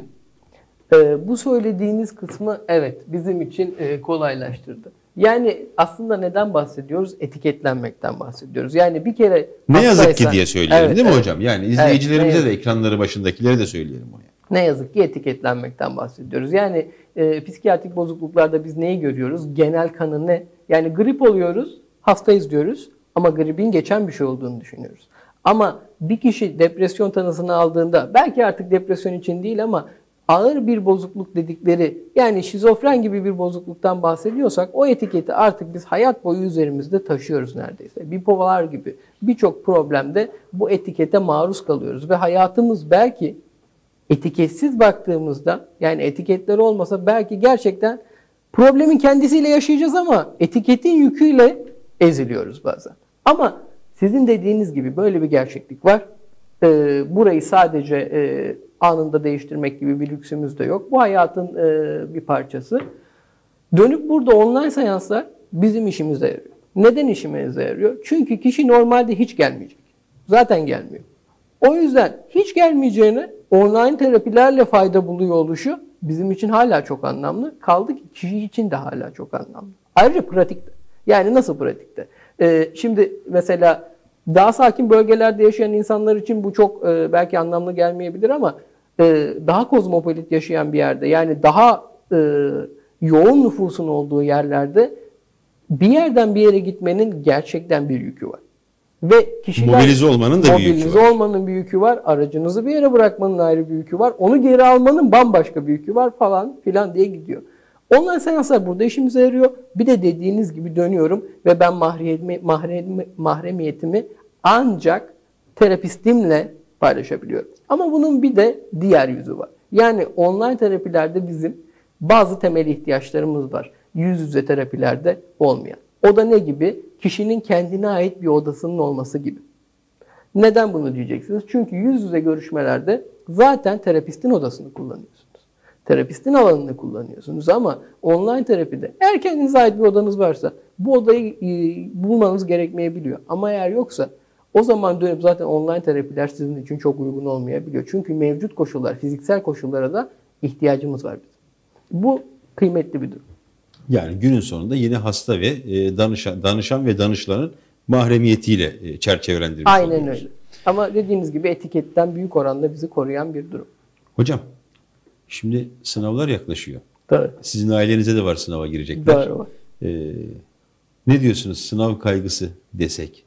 Speaker 2: Bu söylediğiniz kısmı evet bizim için kolaylaştırdı. Yani aslında neden bahsediyoruz? Etiketlenmekten bahsediyoruz. Yani bir kere
Speaker 1: ne yazık ki diye söyleyelim, değil mi hocam? Yani izleyicilerimize de, ekranları başındakilere de söyleyelim onu.
Speaker 2: Ne yazık ki etiketlenmekten bahsediyoruz. Yani psikiyatrik bozukluklarda biz neyi görüyoruz? Genel kanı ne? Yani grip oluyoruz, hastayız diyoruz ama gripin geçen bir şey olduğunu düşünüyoruz. Ama bir kişi depresyon tanısını aldığında, belki artık depresyon için değil ama ağır bir bozukluk dedikleri, yani şizofren gibi bir bozukluktan bahsediyorsak, o etiketi artık biz hayat boyu üzerimizde taşıyoruz neredeyse. Bipolar gibi birçok problemde bu etikete maruz kalıyoruz ve hayatımız belki etiketsiz baktığımızda, yani etiketler olmasa belki gerçekten problemin kendisiyle yaşayacağız ama etiketin yüküyle eziliyoruz bazen. Ama sizin dediğiniz gibi böyle bir gerçeklik var. Burayı sadece anında değiştirmek gibi bir lüksümüz de yok. Bu hayatın bir parçası. Dönüp burada online seanslar bizim işimize yarıyor. Neden işimize yarıyor? Çünkü kişi normalde hiç gelmeyecek. Zaten gelmiyor. O yüzden hiç gelmeyeceğine online terapilerle fayda buluyor oluşu bizim için hala çok anlamlı. Kaldı ki kişi için de hala çok anlamlı. Ayrıca pratikte. Yani nasıl pratikte? Şimdi mesela daha sakin bölgelerde yaşayan insanlar için bu çok belki anlamlı gelmeyebilir ama daha kozmopolit yaşayan bir yerde, yani daha yoğun nüfusun olduğu yerlerde bir yerden bir yere gitmenin gerçekten bir yükü var. Ve kişiler
Speaker 1: mobilize olmanın da bir yükü var.
Speaker 2: Mobilize olmanın bir yükü var. Aracınızı bir yere bırakmanın ayrı bir yükü var. Onu geri almanın bambaşka bir yükü var falan filan diye gidiyor. Online seanslar burada işimize yarıyor. Bir de dediğiniz gibi dönüyorum ve ben mahremiyetimi ancak terapistimle paylaşabiliyorum. Ama bunun bir de diğer yüzü var. Yani online terapilerde bizim bazı temel ihtiyaçlarımız var. Yüz yüze terapilerde olmayan. O da ne gibi? Kişinin kendine ait bir odasının olması gibi. Neden bunu diyeceksiniz? Çünkü yüz yüze görüşmelerde zaten terapistin odasını kullanıyorsunuz. Terapistin alanını kullanıyorsunuz ama online terapide eğer kendinize ait bir odanız varsa bu odayı bulmanız gerekmeyebiliyor. Ama eğer yoksa o zaman dönüp zaten online terapiler sizin için çok uygun olmayabiliyor. Çünkü mevcut koşullar, fiziksel koşullara da ihtiyacımız var bizim. Bu kıymetli bir durum.
Speaker 1: Yani günün sonunda yine hasta ve danışan ve danışılanın mahremiyetiyle çerçevelendirilmiş
Speaker 2: Aynen
Speaker 1: oluyoruz.
Speaker 2: öyle. Ama dediğiniz gibi etiketten büyük oranda bizi koruyan bir durum.
Speaker 1: Hocam, şimdi sınavlar yaklaşıyor.
Speaker 2: Doğru.
Speaker 1: Sizin ailenize de var sınava girecekler.
Speaker 2: Doğru.
Speaker 1: Ne diyorsunuz? Sınav kaygısı desek,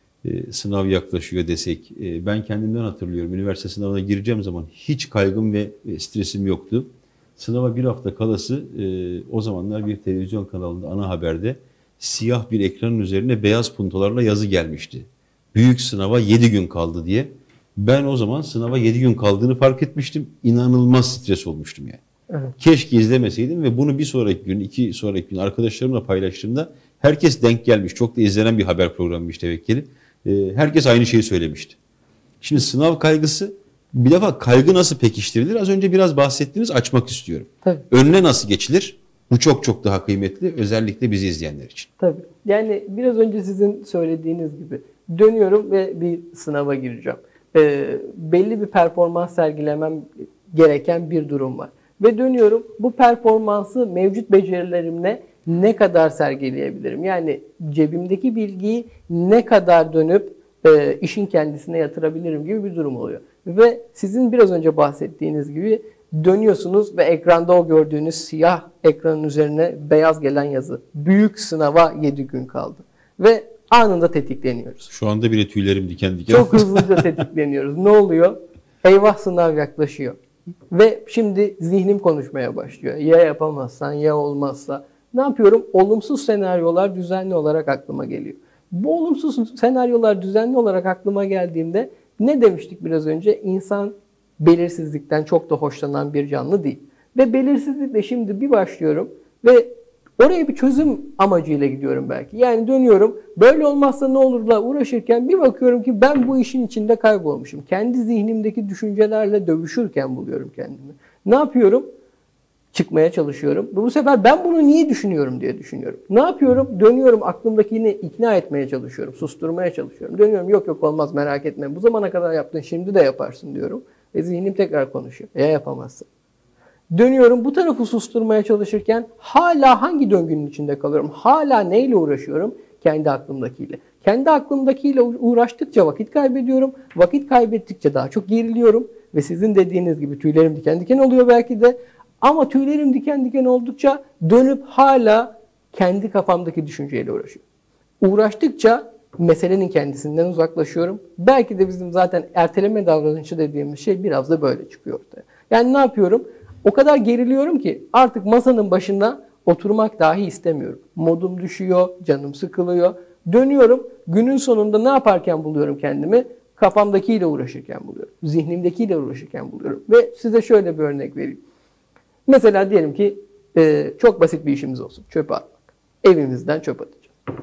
Speaker 1: sınav yaklaşıyor desek. Ben kendimden hatırlıyorum. Üniversite sınavına gireceğim zaman hiç kaygım ve stresim yoktu. Sınava bir hafta kalası o zamanlar bir televizyon kanalında ana haberde siyah bir ekranın üzerine beyaz puntolarla yazı gelmişti. Büyük sınava 7 gün kaldı diye. Ben o zaman sınava 7 gün kaldığını fark etmiştim. İnanılmaz stres olmuştum yani.
Speaker 2: Evet.
Speaker 1: Keşke izlemeseydim ve bunu bir sonraki gün, 2 sonraki gün arkadaşlarımla paylaştığımda herkes denk gelmiş. Çok da izlenen bir haber programıymış tevekkili. Herkes aynı şeyi söylemişti. Şimdi sınav kaygısı, bir defa kaygı nasıl pekiştirilir? Az önce biraz bahsettiniz, açmak istiyorum.
Speaker 2: Tabii.
Speaker 1: Önüne nasıl geçilir? Bu çok çok daha kıymetli, özellikle bizi izleyenler için.
Speaker 2: Tabii. Yani biraz önce sizin söylediğiniz gibi dönüyorum ve bir sınava gireceğim. Belli bir performans sergilemem gereken bir durum var. Ve dönüyorum, bu performansı mevcut becerilerimle ne kadar sergileyebilirim? Yani cebimdeki bilgiyi ne kadar dönüp işin kendisine yatırabilirim gibi bir durum oluyor. Ve sizin biraz önce bahsettiğiniz gibi dönüyorsunuz ve ekranda o gördüğünüz siyah ekranın üzerine beyaz gelen yazı. Büyük sınava 7 gün kaldı. Ve anında tetikleniyoruz.
Speaker 1: Şu anda bile tüylerim diken diken.
Speaker 2: Çok hızlıca tetikleniyoruz. Ne oluyor? Eyvah, sınav yaklaşıyor. Ve şimdi zihnim konuşmaya başlıyor. Ya yapamazsan, ya olmazsa. Ne yapıyorum? Olumsuz senaryolar düzenli olarak aklıma geliyor. Bu olumsuz senaryolar düzenli olarak aklıma geldiğimde ne demiştik biraz önce? İnsan belirsizlikten çok da hoşlanan bir canlı değil. Ve belirsizlikle şimdi bir başlıyorum ve oraya bir çözüm amacıyla gidiyorum belki. Yani dönüyorum, böyle olmazsa ne olurla uğraşırken bir bakıyorum ki ben bu işin içinde kaybolmuşum. Kendi zihnimdeki düşüncelerle dövüşürken buluyorum kendimi. Ne yapıyorum? Çıkmaya çalışıyorum. Bu sefer ben bunu niye düşünüyorum diye düşünüyorum. Ne yapıyorum? Dönüyorum, aklımdakini ikna etmeye çalışıyorum. Susturmaya çalışıyorum. Dönüyorum, yok yok olmaz, merak etme. Bu zamana kadar yaptın, şimdi de yaparsın diyorum. Ve zihnim tekrar konuşuyor. Ya yapamazsın. Dönüyorum, bu tarafı susturmaya çalışırken hala hangi döngünün içinde kalıyorum? Hala neyle uğraşıyorum? Kendi aklımdakiyle. Kendi aklımdakiyle uğraştıkça vakit kaybediyorum. Vakit kaybettikçe daha çok geriliyorum. Ve sizin dediğiniz gibi tüylerim diken diken oluyor belki de. Ama tüylerim diken diken oldukça dönüp hala kendi kafamdaki düşünceyle uğraşıyorum. Uğraştıkça meselenin kendisinden uzaklaşıyorum. Belki de bizim zaten erteleme davranışı dediğimiz şey biraz da böyle çıkıyor ortaya. Yani ne yapıyorum? O kadar geriliyorum ki artık masanın başında oturmak dahi istemiyorum. Modum düşüyor, canım sıkılıyor. Dönüyorum, günün sonunda ne yaparken buluyorum kendimi? Kafamdakiyle uğraşırken buluyorum. Zihnimdekiyle uğraşırken buluyorum. Ve size şöyle bir örnek vereyim. Mesela diyelim ki çok basit bir işimiz olsun. Çöpe atmak. Evimizden çöp atacağım.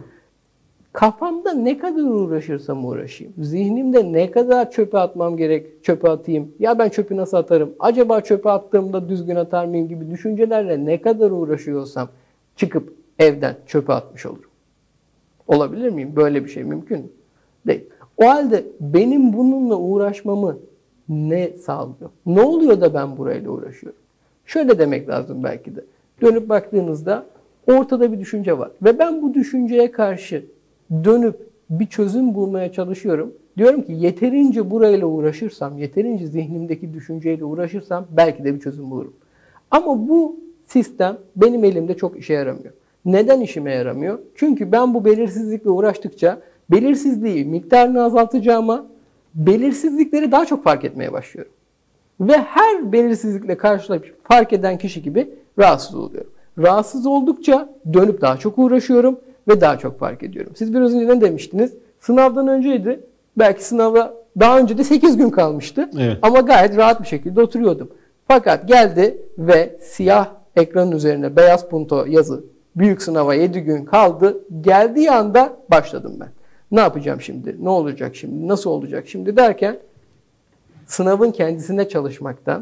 Speaker 2: Kafamda ne kadar uğraşırsam uğraşayım, zihnimde ne kadar çöpe atmam gerek, çöpe atayım, ya ben çöpü nasıl atarım, acaba çöpe attığımda düzgün atar mıyım gibi düşüncelerle ne kadar uğraşıyorsam çıkıp evden çöpe atmış olurum. Olabilir miyim? Böyle bir şey mümkün mü? Değil. O halde benim bununla uğraşmamı ne sağlıyor? Ne oluyor da ben burayla uğraşıyorum? Şöyle demek lazım belki de. Dönüp baktığınızda ortada bir düşünce var. Ve ben bu düşünceye karşı dönüp bir çözüm bulmaya çalışıyorum. Diyorum ki yeterince burayla uğraşırsam, yeterince zihnimdeki düşünceyle uğraşırsam belki de bir çözüm bulurum. Ama bu sistem benim elimde çok işe yaramıyor. Neden işime yaramıyor? Çünkü ben bu belirsizlikle uğraştıkça belirsizliği miktarını azaltacağıma belirsizlikleri daha çok fark etmeye başlıyorum. Ve her belirsizlikle karşılaşıp fark eden kişi gibi rahatsız oluyorum. Rahatsız oldukça dönüp daha çok uğraşıyorum ve daha çok fark ediyorum. Siz biraz önce ne demiştiniz? Sınavdan önceydi. Belki sınava daha önce de 8 gün kalmıştı. Evet. Ama gayet rahat bir şekilde oturuyordum. Fakat geldi ve siyah ekranın üzerine beyaz punto yazı, büyük sınava 7 gün kaldı. Geldiği anda başladım ben. Ne yapacağım şimdi? Ne olacak şimdi? Nasıl olacak şimdi derken sınavın kendisine çalışmaktan,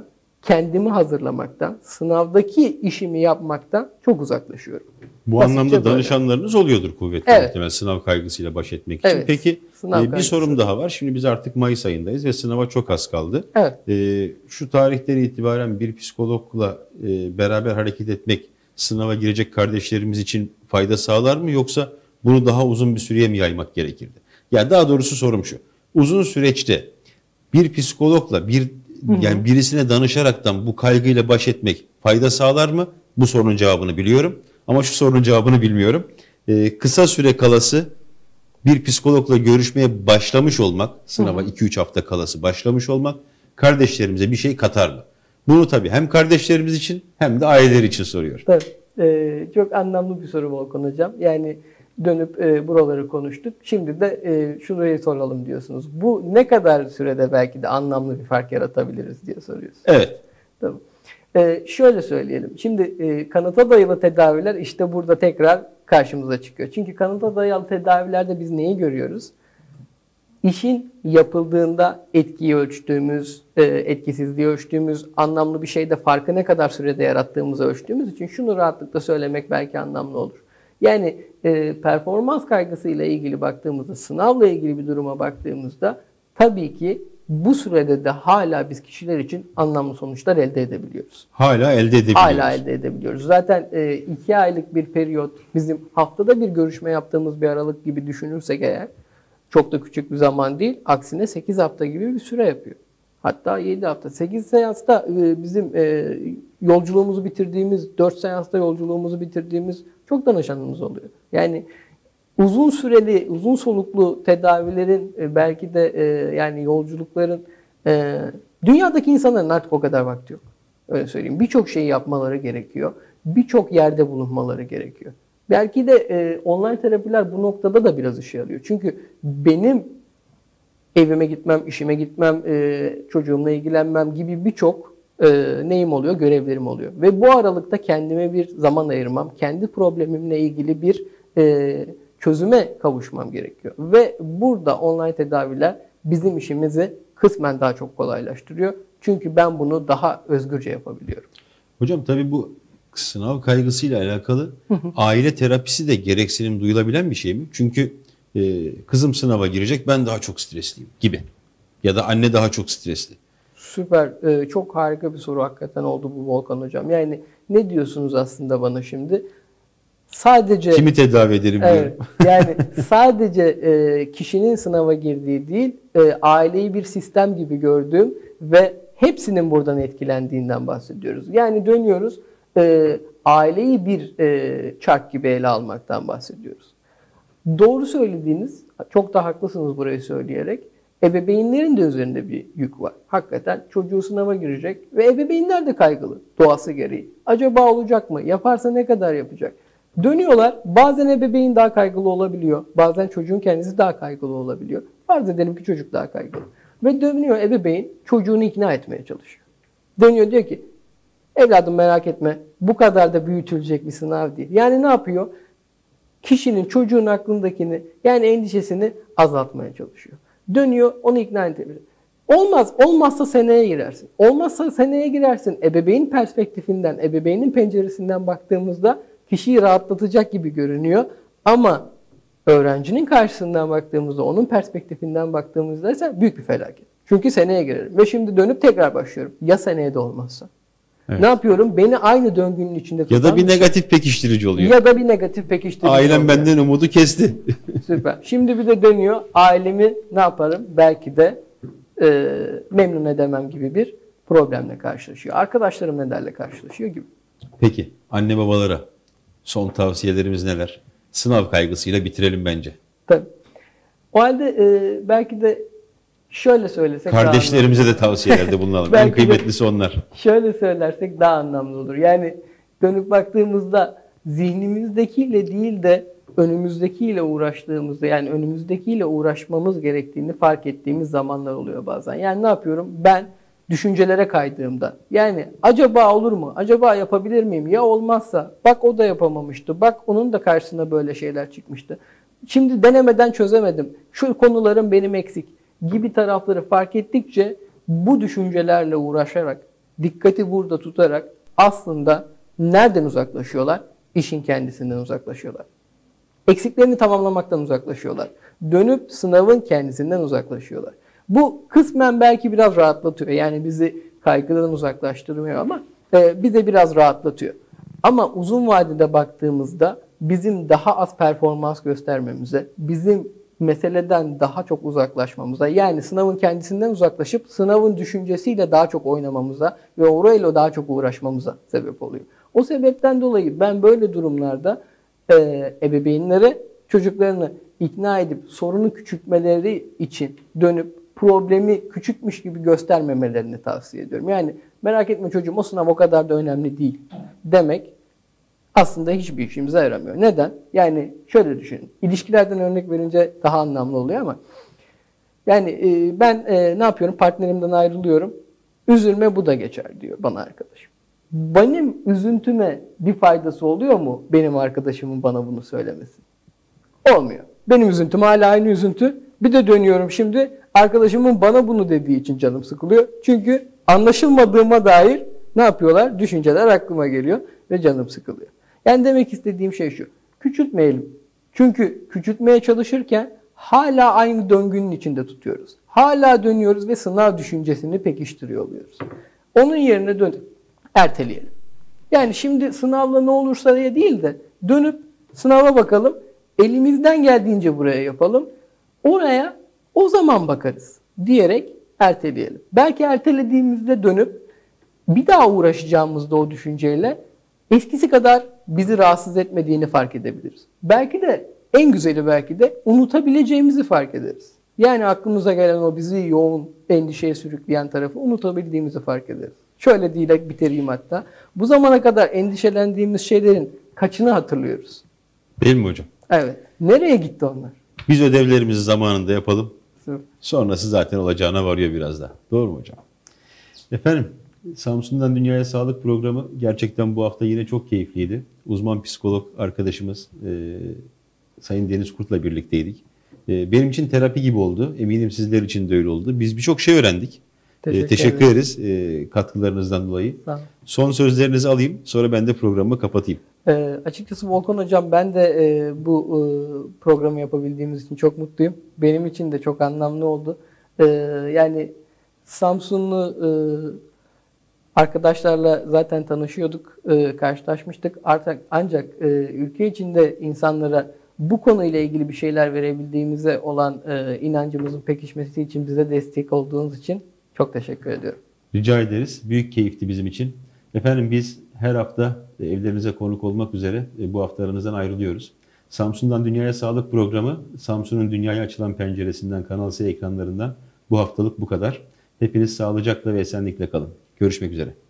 Speaker 2: kendimi hazırlamaktan, sınavdaki işimi yapmaktan çok uzaklaşıyorum.
Speaker 1: Bu
Speaker 2: Basitçe
Speaker 1: anlamda
Speaker 2: böyle.
Speaker 1: danışanlarınız oluyordur kuvvetli
Speaker 2: Evet.
Speaker 1: muhtemel sınav kaygısıyla baş etmek için.
Speaker 2: Evet,
Speaker 1: Peki
Speaker 2: sınav
Speaker 1: bir
Speaker 2: kaygısı.
Speaker 1: sorum daha var. Şimdi biz artık Mayıs ayındayız ve sınava çok az kaldı.
Speaker 2: Evet.
Speaker 1: Şu tarihten itibaren bir psikologla beraber hareket etmek sınava girecek kardeşlerimiz için fayda sağlar mı, yoksa bunu daha uzun bir süreye mi yaymak gerekirdi? Ya daha doğrusu sorum şu. Uzun süreçte bir psikologla yani birisine danışaraktan bu kaygıyla baş etmek fayda sağlar mı? Bu sorunun cevabını biliyorum ama şu sorunun cevabını bilmiyorum. Kısa süre kalası bir psikologla görüşmeye başlamış olmak, sınava 2-3 hafta kalası başlamış olmak kardeşlerimize bir şey katar mı? Bunu tabii hem kardeşlerimiz için hem de aileler için soruyor.
Speaker 2: Tabii. Çok anlamlı bir soru Volkan Hocam. Yani dönüp buraları konuştuk. Şimdi de şurayı soralım diyorsunuz. Bu ne kadar sürede belki de anlamlı bir fark yaratabiliriz diye soruyorsunuz.
Speaker 1: Evet.
Speaker 2: Tamam. Şöyle söyleyelim. Şimdi kanıta dayalı tedaviler işte burada tekrar karşımıza çıkıyor. Çünkü kanıta dayalı tedavilerde biz neyi görüyoruz? İşin yapıldığında etkiyi ölçtüğümüz, etkisizliği ölçtüğümüz, anlamlı bir şeyde farkı ne kadar sürede yarattığımızı ölçtüğümüz için şunu rahatlıkla söylemek belki anlamlı olur. Yani performans kaygısıyla ilgili baktığımızda, sınavla ilgili bir duruma baktığımızda tabii ki bu sürede de hala biz kişiler için anlamlı sonuçlar elde edebiliyoruz.
Speaker 1: Hala elde edebiliyoruz.
Speaker 2: Hala elde edebiliyoruz. Zaten 2 aylık bir periyot bizim haftada bir görüşme yaptığımız bir aralık gibi düşünürsek eğer çok da küçük bir zaman değil. Aksine 8 hafta gibi bir süre yapıyor. Hatta 7 hafta. 8 seansta bizim yolculuğumuzu bitirdiğimiz, 4 seansta yolculuğumuzu bitirdiğimiz çok danışanımız oluyor. Yani uzun süreli, uzun soluklu tedavilerin belki de yani yolculukların dünyadaki insanların artık o kadar vakti yok. Öyle söyleyeyim. Birçok şeyi yapmaları gerekiyor. Birçok yerde bulunmaları gerekiyor. Belki de online terapiler bu noktada da biraz işe yarıyor. Çünkü benim evime gitmem, işime gitmem, çocuğumla ilgilenmem gibi birçok neyim oluyor? Görevlerim oluyor. Ve bu aralıkta kendime bir zaman ayırmam, kendi problemimle ilgili bir çözüme kavuşmam gerekiyor. Ve burada online tedaviler bizim işimizi kısmen daha çok kolaylaştırıyor. Çünkü ben bunu daha özgürce yapabiliyorum.
Speaker 1: Hocam tabii bu sınav kaygısıyla alakalı aile terapisi de gereksinim duyulabilen bir şey mi? Çünkü kızım sınava girecek, ben daha çok stresliyim gibi. Ya da anne daha çok stresli.
Speaker 2: Süper. Çok harika bir soru hakikaten oldu bu Volkan Hocam. Yani ne diyorsunuz aslında bana şimdi? Sadece
Speaker 1: kimi tedavi ederim diyorum.
Speaker 2: Evet, yani sadece kişinin sınava girdiği değil, aileyi bir sistem gibi gördüğüm ve hepsinin buradan etkilendiğinden bahsediyoruz. Yani dönüyoruz, aileyi bir çark gibi ele almaktan bahsediyoruz. Doğru söylediğiniz, çok da haklısınız burayı söyleyerek. Ebeveynlerin de üzerinde bir yük var. Hakikaten çocuğu sınava girecek ve ebeveynler de kaygılı doğası gereği. Acaba olacak mı? Yaparsa ne kadar yapacak? Dönüyorlar. Bazen ebeveyn daha kaygılı olabiliyor. Bazen çocuğun kendisi daha kaygılı olabiliyor. Farz edelim ki çocuk daha kaygılı. Ve dönüyor ebeveyn çocuğunu ikna etmeye çalışıyor. Dönüyor diyor ki evladım merak etme, bu kadar da büyütülecek bir sınav değil. Yani ne yapıyor? Kişinin, çocuğun aklındakini, yani endişesini azaltmaya çalışıyor. Dönüyor, onu ikna edebilir. Olmazsa seneye girersin. Olmazsa seneye girersin. Ebeveyn perspektifinden, ebeveynin penceresinden baktığımızda kişiyi rahatlatacak gibi görünüyor. Ama öğrencinin karşısından baktığımızda, onun perspektifinden baktığımızda ise büyük bir felaket. Çünkü seneye girerim. Ve şimdi dönüp tekrar başlıyorum. Ya seneye de olmazsa? Evet. Ne yapıyorum? Beni aynı döngünün içinde tutan...
Speaker 1: Ya da bir negatif pekiştirici oluyor.
Speaker 2: Ya da bir negatif pekiştirici
Speaker 1: Ailem oluyor. Benden umudu kesti.
Speaker 2: Süper. Şimdi bir de dönüyor. Ailemi ne yaparım? Belki de memnun edemem gibi bir problemle karşılaşıyor. Arkadaşlarım nelerle karşılaşıyor gibi.
Speaker 1: Peki anne babalara son tavsiyelerimiz neler? Sınav kaygısıyla bitirelim bence.
Speaker 2: Tabii. O halde belki de şöyle söylesek...
Speaker 1: Kardeşlerimize de tavsiyelerde bulunalım. En kıymetlisi onlar.
Speaker 2: Şöyle söylersek daha anlamlı olur. Yani dönüp baktığımızda zihnimizdekiyle değil de önümüzdekiyle uğraştığımızda, yani önümüzdekiyle uğraşmamız gerektiğini fark ettiğimiz zamanlar oluyor bazen. Yani ne yapıyorum? Ben düşüncelere kaydığımda, yani acaba olur mu? Acaba yapabilir miyim? Ya olmazsa? Bak o da yapamamıştı. Bak onun da karşısına böyle şeyler çıkmıştı. Şimdi denemeden çözemedim. Şu konularım benim eksik gibi tarafları fark ettikçe bu düşüncelerle uğraşarak dikkati burada tutarak aslında nereden uzaklaşıyorlar? İşin kendisinden uzaklaşıyorlar. Eksiklerini tamamlamaktan uzaklaşıyorlar. Dönüp sınavın kendisinden uzaklaşıyorlar. Bu kısmen belki biraz rahatlatıyor. Yani bizi kaygıdan uzaklaştırmıyor ama bize biraz rahatlatıyor. Ama uzun vadede baktığımızda bizim daha az performans göstermemize, bizim meseleden daha çok uzaklaşmamıza, yani sınavın kendisinden uzaklaşıp sınavın düşüncesiyle daha çok oynamamıza ve orayla daha çok uğraşmamıza sebep oluyor. O sebepten dolayı ben böyle durumlarda ebeveynlere çocuklarını ikna edip sorunu küçültmeleri için dönüp problemi küçükmüş gibi göstermemelerini tavsiye ediyorum. Yani merak etme çocuğum, o sınav o kadar da önemli değil demek aslında hiçbir işimize yaramıyor. Neden? Yani şöyle düşünün. İlişkilerden örnek verince daha anlamlı oluyor ama yani ben ne yapıyorum? Partnerimden ayrılıyorum. Üzülme, bu da geçer diyor bana arkadaşım. Benim üzüntüme bir faydası oluyor mu benim arkadaşımın bana bunu söylemesi? Olmuyor. Benim üzüntüm hala aynı üzüntü. Bir de dönüyorum şimdi, arkadaşımın bana bunu dediği için canım sıkılıyor. Çünkü anlaşılmadığıma dair ne yapıyorlar? Düşünceler aklıma geliyor ve canım sıkılıyor. Yani demek istediğim şey şu: küçültmeyelim. Çünkü küçültmeye çalışırken hala aynı döngünün içinde tutuyoruz. Hala dönüyoruz ve sınav düşüncesini pekiştiriyor oluyoruz. Onun yerine dönüp erteleyelim. Yani şimdi sınavla ne olursa diye değil de dönüp sınava bakalım. Elimizden geldiğince buraya yapalım. Oraya o zaman bakarız diyerek erteleyelim. Belki ertelediğimizde dönüp bir daha uğraşacağımızda o düşünceyle eskisi kadar bizi rahatsız etmediğini fark edebiliriz. Belki de en güzeli, belki de unutabileceğimizi fark ederiz. Yani aklımıza gelen o bizi yoğun endişeye sürükleyen tarafı unutabildiğimizi fark ederiz. Şöyle diyerek bitireyim hatta. Bu zamana kadar endişelendiğimiz şeylerin kaçını hatırlıyoruz?
Speaker 1: Değil mi hocam?
Speaker 2: Evet. Nereye gitti onlar?
Speaker 1: Biz ödevlerimizi zamanında yapalım.
Speaker 2: Süper.
Speaker 1: Sonrası zaten olacağına varıyor biraz da. Doğru mu hocam? Efendim, Samsun'dan Dünyaya Sağlık programı gerçekten bu hafta yine çok keyifliydi. Uzman psikolog arkadaşımız Sayın Deniz Kurt'la birlikteydik. Benim için terapi gibi oldu. Eminim sizler için de öyle oldu. Biz birçok şey öğrendik. Teşekkür ederiz katkılarınızdan dolayı.
Speaker 2: Sağ olun.
Speaker 1: Son sözlerinizi alayım. Sonra ben de programı kapatayım.
Speaker 2: Açıkçası Volkan Hocam, ben de bu programı yapabildiğimiz için çok mutluyum. Benim için de çok anlamlı oldu. Yani Samsunlu arkadaşlarla zaten tanışıyorduk, karşılaşmıştık. Ancak ülke içinde insanlara bu konuyla ilgili bir şeyler verebildiğimize olan inancımızın pekişmesi için bize destek olduğunuz için çok teşekkür ediyorum.
Speaker 1: Rica ederiz. Büyük keyifti bizim için. Efendim, biz her hafta evlerinize konuk olmak üzere bu hafta aranızdan ayrılıyoruz. Samsun'dan Dünyaya Sağlık programı, Samsun'un dünyaya açılan penceresinden, Kanal S ekranlarından bu haftalık bu kadar. Hepiniz sağlıcakla ve esenlikle kalın. Görüşmek üzere.